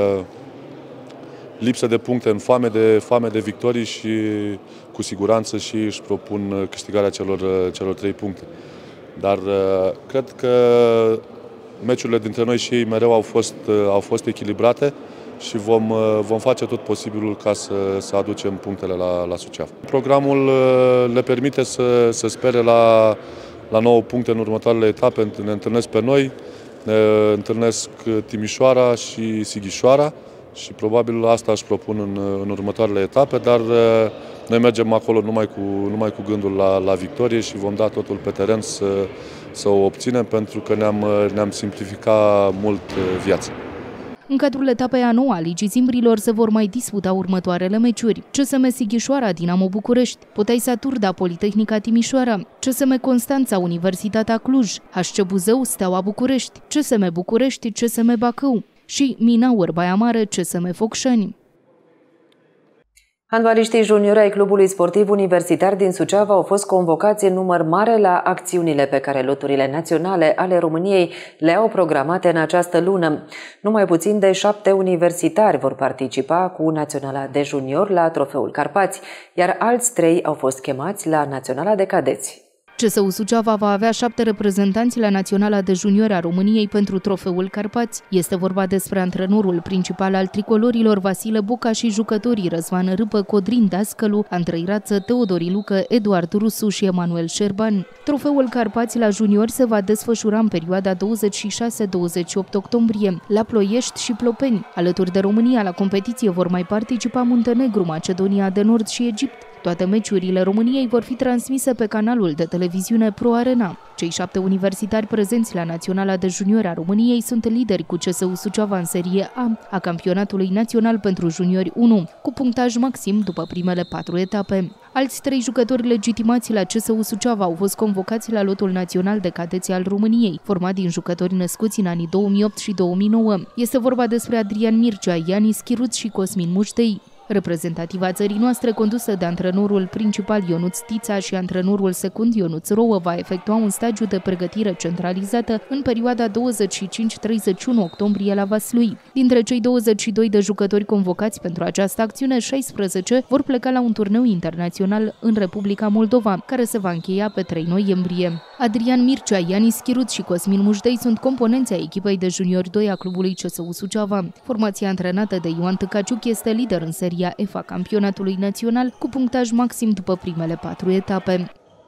lipsă de puncte, în foame de victorii și cu siguranță și își propun câștigarea celor 3 puncte. Dar cred că meciurile dintre noi și ei mereu au fost echilibrate și vom face tot posibilul ca să aducem punctele la Suceava. Programul le permite să spere la 9 puncte în următoarele etape, ne întâlnesc pe noi. Ne întâlnesc Timișoara și Sighișoara și probabil asta își propun în următoarele etape, dar noi mergem acolo numai cu gândul la victorie și vom da totul pe teren să o obținem, pentru că ne-am simplificat mult viața. În cadrul etapei a 9-a Ligii Zimbrilor se vor mai disputa următoarele meciuri: CSM Sighișoara, Dinamo București, Potaița Turda, Politehnica Timișoara, CSM Constanța, Universitatea Cluj, HC Buzău, Steaua București, CSM București, CSM Bacău și Minaur Baia Mare, CSM Focșani. Handbaliștii juniori ai Clubului Sportiv Universitar din Suceava au fost convocați în număr mare la acțiunile pe care loturile naționale ale României le-au programate în această lună. Numai puțin de 7 universitari vor participa cu Naționala de Junior la Trofeul Carpați, iar alți 3 au fost chemați la Naționala de Cadeți. CSU Suceava va avea 7 reprezentanți la Naționala de Juniori a României pentru Trofeul Carpați. Este vorba despre antrenorul principal al tricolorilor Vasile Boca și jucătorii Răzvan Râpă, Codrin Dascălu, Andrei Rață, Teodori Lucă, Eduard Rusu și Emanuel Șerban. Trofeul Carpați la juniori se va desfășura în perioada 26-28 octombrie la Ploiești și Plopeni. Alături de România la competiție vor mai participa Muntenegru, Macedonia de Nord și Egipt. Toate meciurile României vor fi transmise pe canalul de televiziune Pro Arena. Cei 7 universitari prezenți la Naționala de Juniori a României sunt lideri cu CSU Suceava în serie A campionatului național pentru juniori 1, cu punctaj maxim după primele 4 etape. Alți 3 jucători legitimați la CSU Suceava au fost convocați la lotul național de cadeți al României, format din jucători născuți în anii 2008 și 2009. Este vorba despre Adrian Mircea, Ianis Chiruț și Cosmin Muștei. Reprezentativa țării noastre, condusă de antrenorul principal Ionuț Tița și antrenorul secund Ionuț Rouă, va efectua un stagiu de pregătire centralizată în perioada 25-31 octombrie la Vaslui. Dintre cei 22 de jucători convocați pentru această acțiune, 16 vor pleca la un turneu internațional în Republica Moldova, care se va încheia pe 3 noiembrie. Adrian Mircea, Ianis Chiruț și Cosmin Muștei sunt componenții echipei de juniori 2 a clubului CSU Suceava. Formația antrenată de Ioan Tăcaciuc este lider în seria F a campionatului național, cu punctaj maxim după primele 4 etape.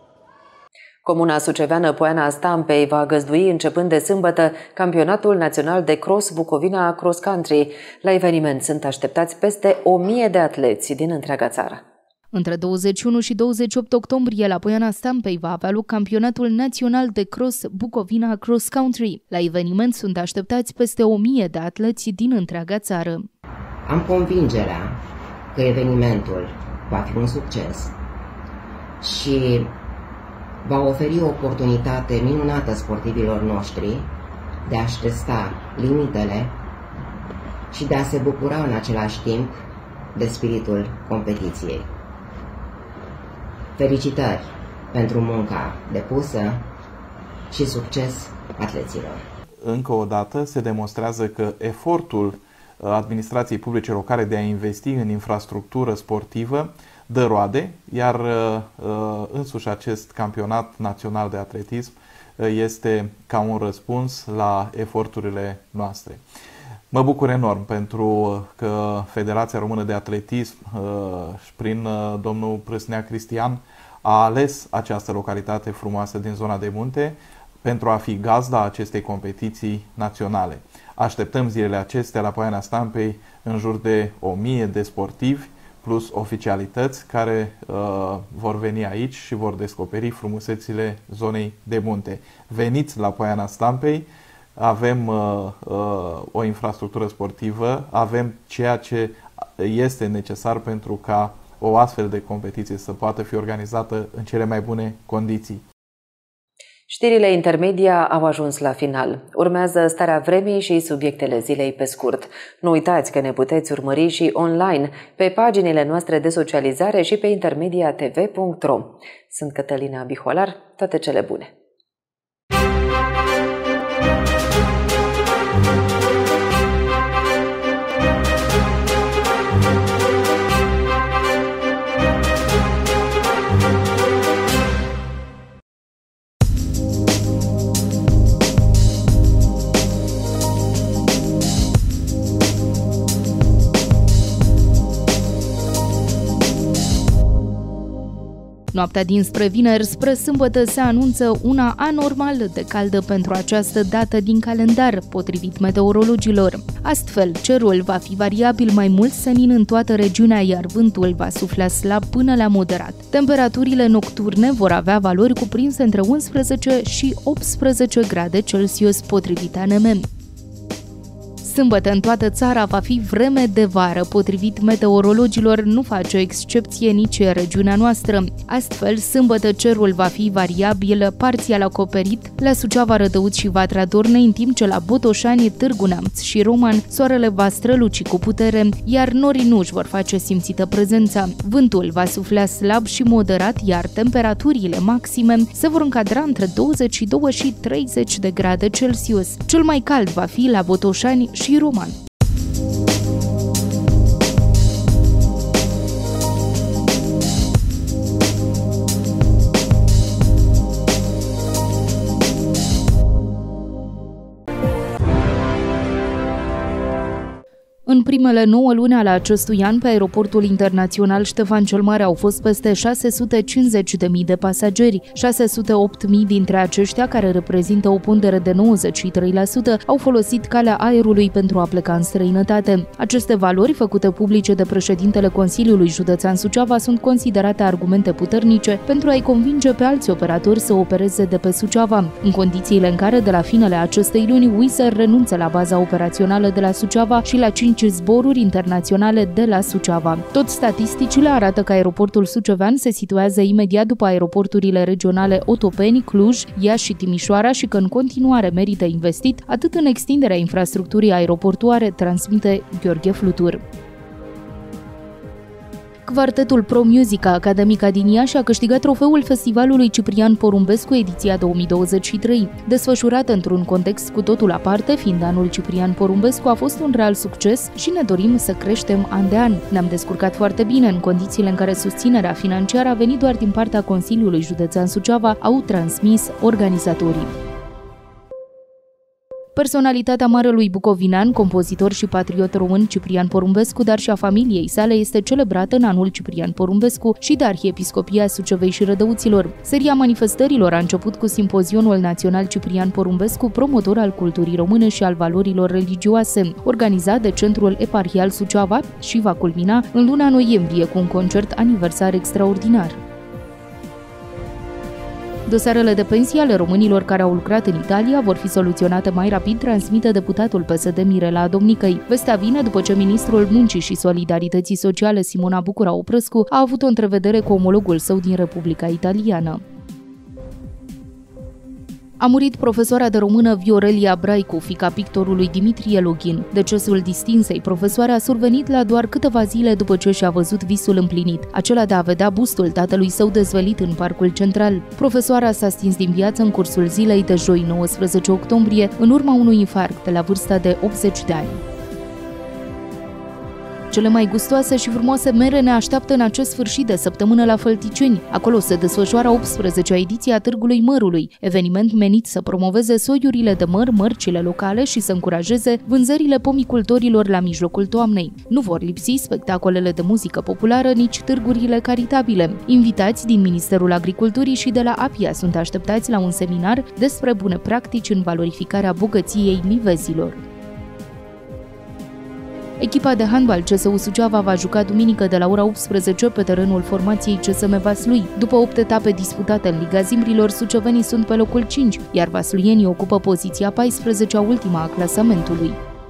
Comuna suceveană Poiana Stampei va găzdui începând de sâmbătă campionatul național de cross Bucovina Cross Country. La eveniment sunt așteptați peste 1000 de atleți din întreaga țară. Între 21 și 28 octombrie la Poiana Stampei va avea loc campionatul național de cross Bucovina Cross Country. La eveniment sunt așteptați peste 1000 de atleți din întreaga țară. Am convingerea că evenimentul va fi un succes și va oferi o oportunitate minunată sportivilor noștri de a-și testa limitele și de a se bucura în același timp de spiritul competiției. Felicitări pentru munca depusă și succes atleților! Încă o dată se demonstrează că efortul administrației publice locale de a investi în infrastructură sportivă dă roade, iar însuși acest campionat național de atletism este ca un răspuns la eforturile noastre. Mă bucur enorm pentru că Federația Română de Atletism, prin domnul Prâsnea Cristian, a ales această localitate frumoasă din zona de munte pentru a fi gazda acestei competiții naționale. Așteptăm zilele acestea la Poiana Stampei în jur de 1000 de sportivi plus oficialități care vor veni aici și vor descoperi frumusețile zonei de munte. Veniți la Poiana Stampei, avem o infrastructură sportivă, avem ceea ce este necesar pentru ca o astfel de competiție să poată fi organizată în cele mai bune condiții. Știrile intermedia au ajuns la final. Urmează starea vremii și subiectele zilei pe scurt. Nu uitați că ne puteți urmări și online pe paginile noastre de socializare și pe intermediatv.ro. Sunt Cătălina Biholar, toate cele bune! Noaptea dinspre vineri spre sâmbătă se anunță una anormal de caldă pentru această dată din calendar, potrivit meteorologilor. Astfel, cerul va fi variabil mai mult senin în toată regiunea, iar vântul va sufla slab până la moderat. Temperaturile nocturne vor avea valori cuprinse între 11 și 18 grade Celsius, potrivit ANM. Sâmbătă în toată țara va fi vreme de vară, potrivit meteorologilor, nu face o excepție nici regiunea noastră. Astfel, sâmbătă cerul va fi variabil, parțial acoperit, la Suceava, Rădăuți și Vatra Dornei, în timp ce la Botoșani, Târgu Neamț și Roman, soarele va străluci cu putere, iar norii nu își vor face simțită prezența. Vântul va sufla slab și moderat, iar temperaturile maxime se vor încadra între 22 și 30 de grade Celsius. Cel mai cald va fi la Botoșani și Roman. În primele 9 luni ale acestui an, pe aeroportul internațional Ștefan cel Mare au fost peste 650.000 de pasageri. 608.000 dintre aceștia, care reprezintă o pondere de 93%, au folosit calea aerului pentru a pleca în străinătate. Aceste valori, făcute publice de președintele Consiliului Județean Suceava, sunt considerate argumente puternice pentru a-i convinge pe alți operatori să opereze de pe Suceava, în condițiile în care, de la finele acestei luni, Wizz Air renunță la baza operațională de la Suceava și la 5 zboruri internaționale de la Suceava. Tot statisticile arată că aeroportul sucevean se situează imediat după aeroporturile regionale Otopeni, Cluj, Iași și Timișoara și că în continuare merită investit atât în extinderea infrastructurii aeroportuare, transmite Gheorghe Flutur. Quartetul Pro Musica Academica din Iași a câștigat trofeul Festivalului Ciprian Porumbescu ediția 2023. Desfășurată într-un context cu totul aparte, fiind anul Ciprian Porumbescu, a fost un real succes și ne dorim să creștem an de an. Ne-am descurcat foarte bine în condițiile în care susținerea financiară a venit doar din partea Consiliului Județean Suceava, au transmis organizatorii. Personalitatea marelui bucovinean, compozitor și patriot român Ciprian Porumbescu, dar și a familiei sale, este celebrată în anul Ciprian Porumbescu și de Arhiepiscopia Sucevei și Rădăuților. Seria manifestărilor a început cu Simpozionul Național Ciprian Porumbescu, promotor al culturii române și al valorilor religioase, organizat de Centrul Eparhial Suceava și va culmina în luna noiembrie cu un concert aniversar extraordinar. Dosarele de pensie ale românilor care au lucrat în Italia vor fi soluționate mai rapid, transmite deputatul PSD Mirela Domnicăi. Vestea vine după ce ministrul Muncii și Solidarității Sociale Simona Bucura-Oprăscu a avut o întrevedere cu omologul său din Republica Italiană. A murit profesoara de română Viorelia Braicu, fiica pictorului Dimitrie Login. Decesul distinsei profesoare a survenit la doar câteva zile după ce și-a văzut visul împlinit, acela de a vedea bustul tatălui său dezvălit în Parcul Central. Profesoara s-a stins din viață în cursul zilei de joi 19 octombrie, în urma unui infarct la vârsta de 80 de ani. Cele mai gustoase și frumoase mere ne așteaptă în acest sfârșit de săptămână la Fălticeni. Acolo se desfășoară 18-a ediție a Târgului Mărului, eveniment menit să promoveze soiurile de măr, mărcile locale și să încurajeze vânzările pomicultorilor la mijlocul toamnei. Nu vor lipsi spectacolele de muzică populară, nici târgurile caritabile. Invitați din Ministerul Agriculturii și de la APIA sunt așteptați la un seminar despre bune practici în valorificarea bogăției mivezilor. Echipa de handbal CSU Suceava va juca duminică de la ora 18 pe terenul formației CSM Vaslui. După 8 etape disputate în Liga Zimbrilor, sucevenii sunt pe locul 5, iar vasluienii ocupă poziția 14-a, ultima a clasamentului.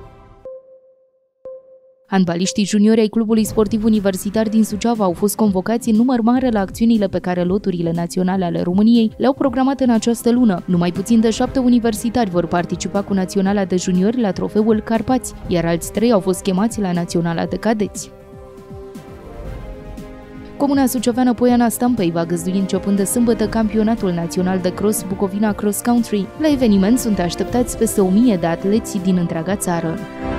Handbaliștii juniori ai Clubului Sportiv Universitar din Suceava au fost convocați în număr mare la acțiunile pe care loturile naționale ale României le-au programat în această lună. Numai puțin de 7 universitari vor participa cu Naționala de Juniori la trofeul Carpați, iar alți 3 au fost chemați la Naționala de Cadeți. Comuna suceveană Poiana Stampei va găzdui începând de sâmbătă campionatul național de cross Bucovina Cross Country. La eveniment sunt așteptați peste 1000 de atleți din întreaga țară.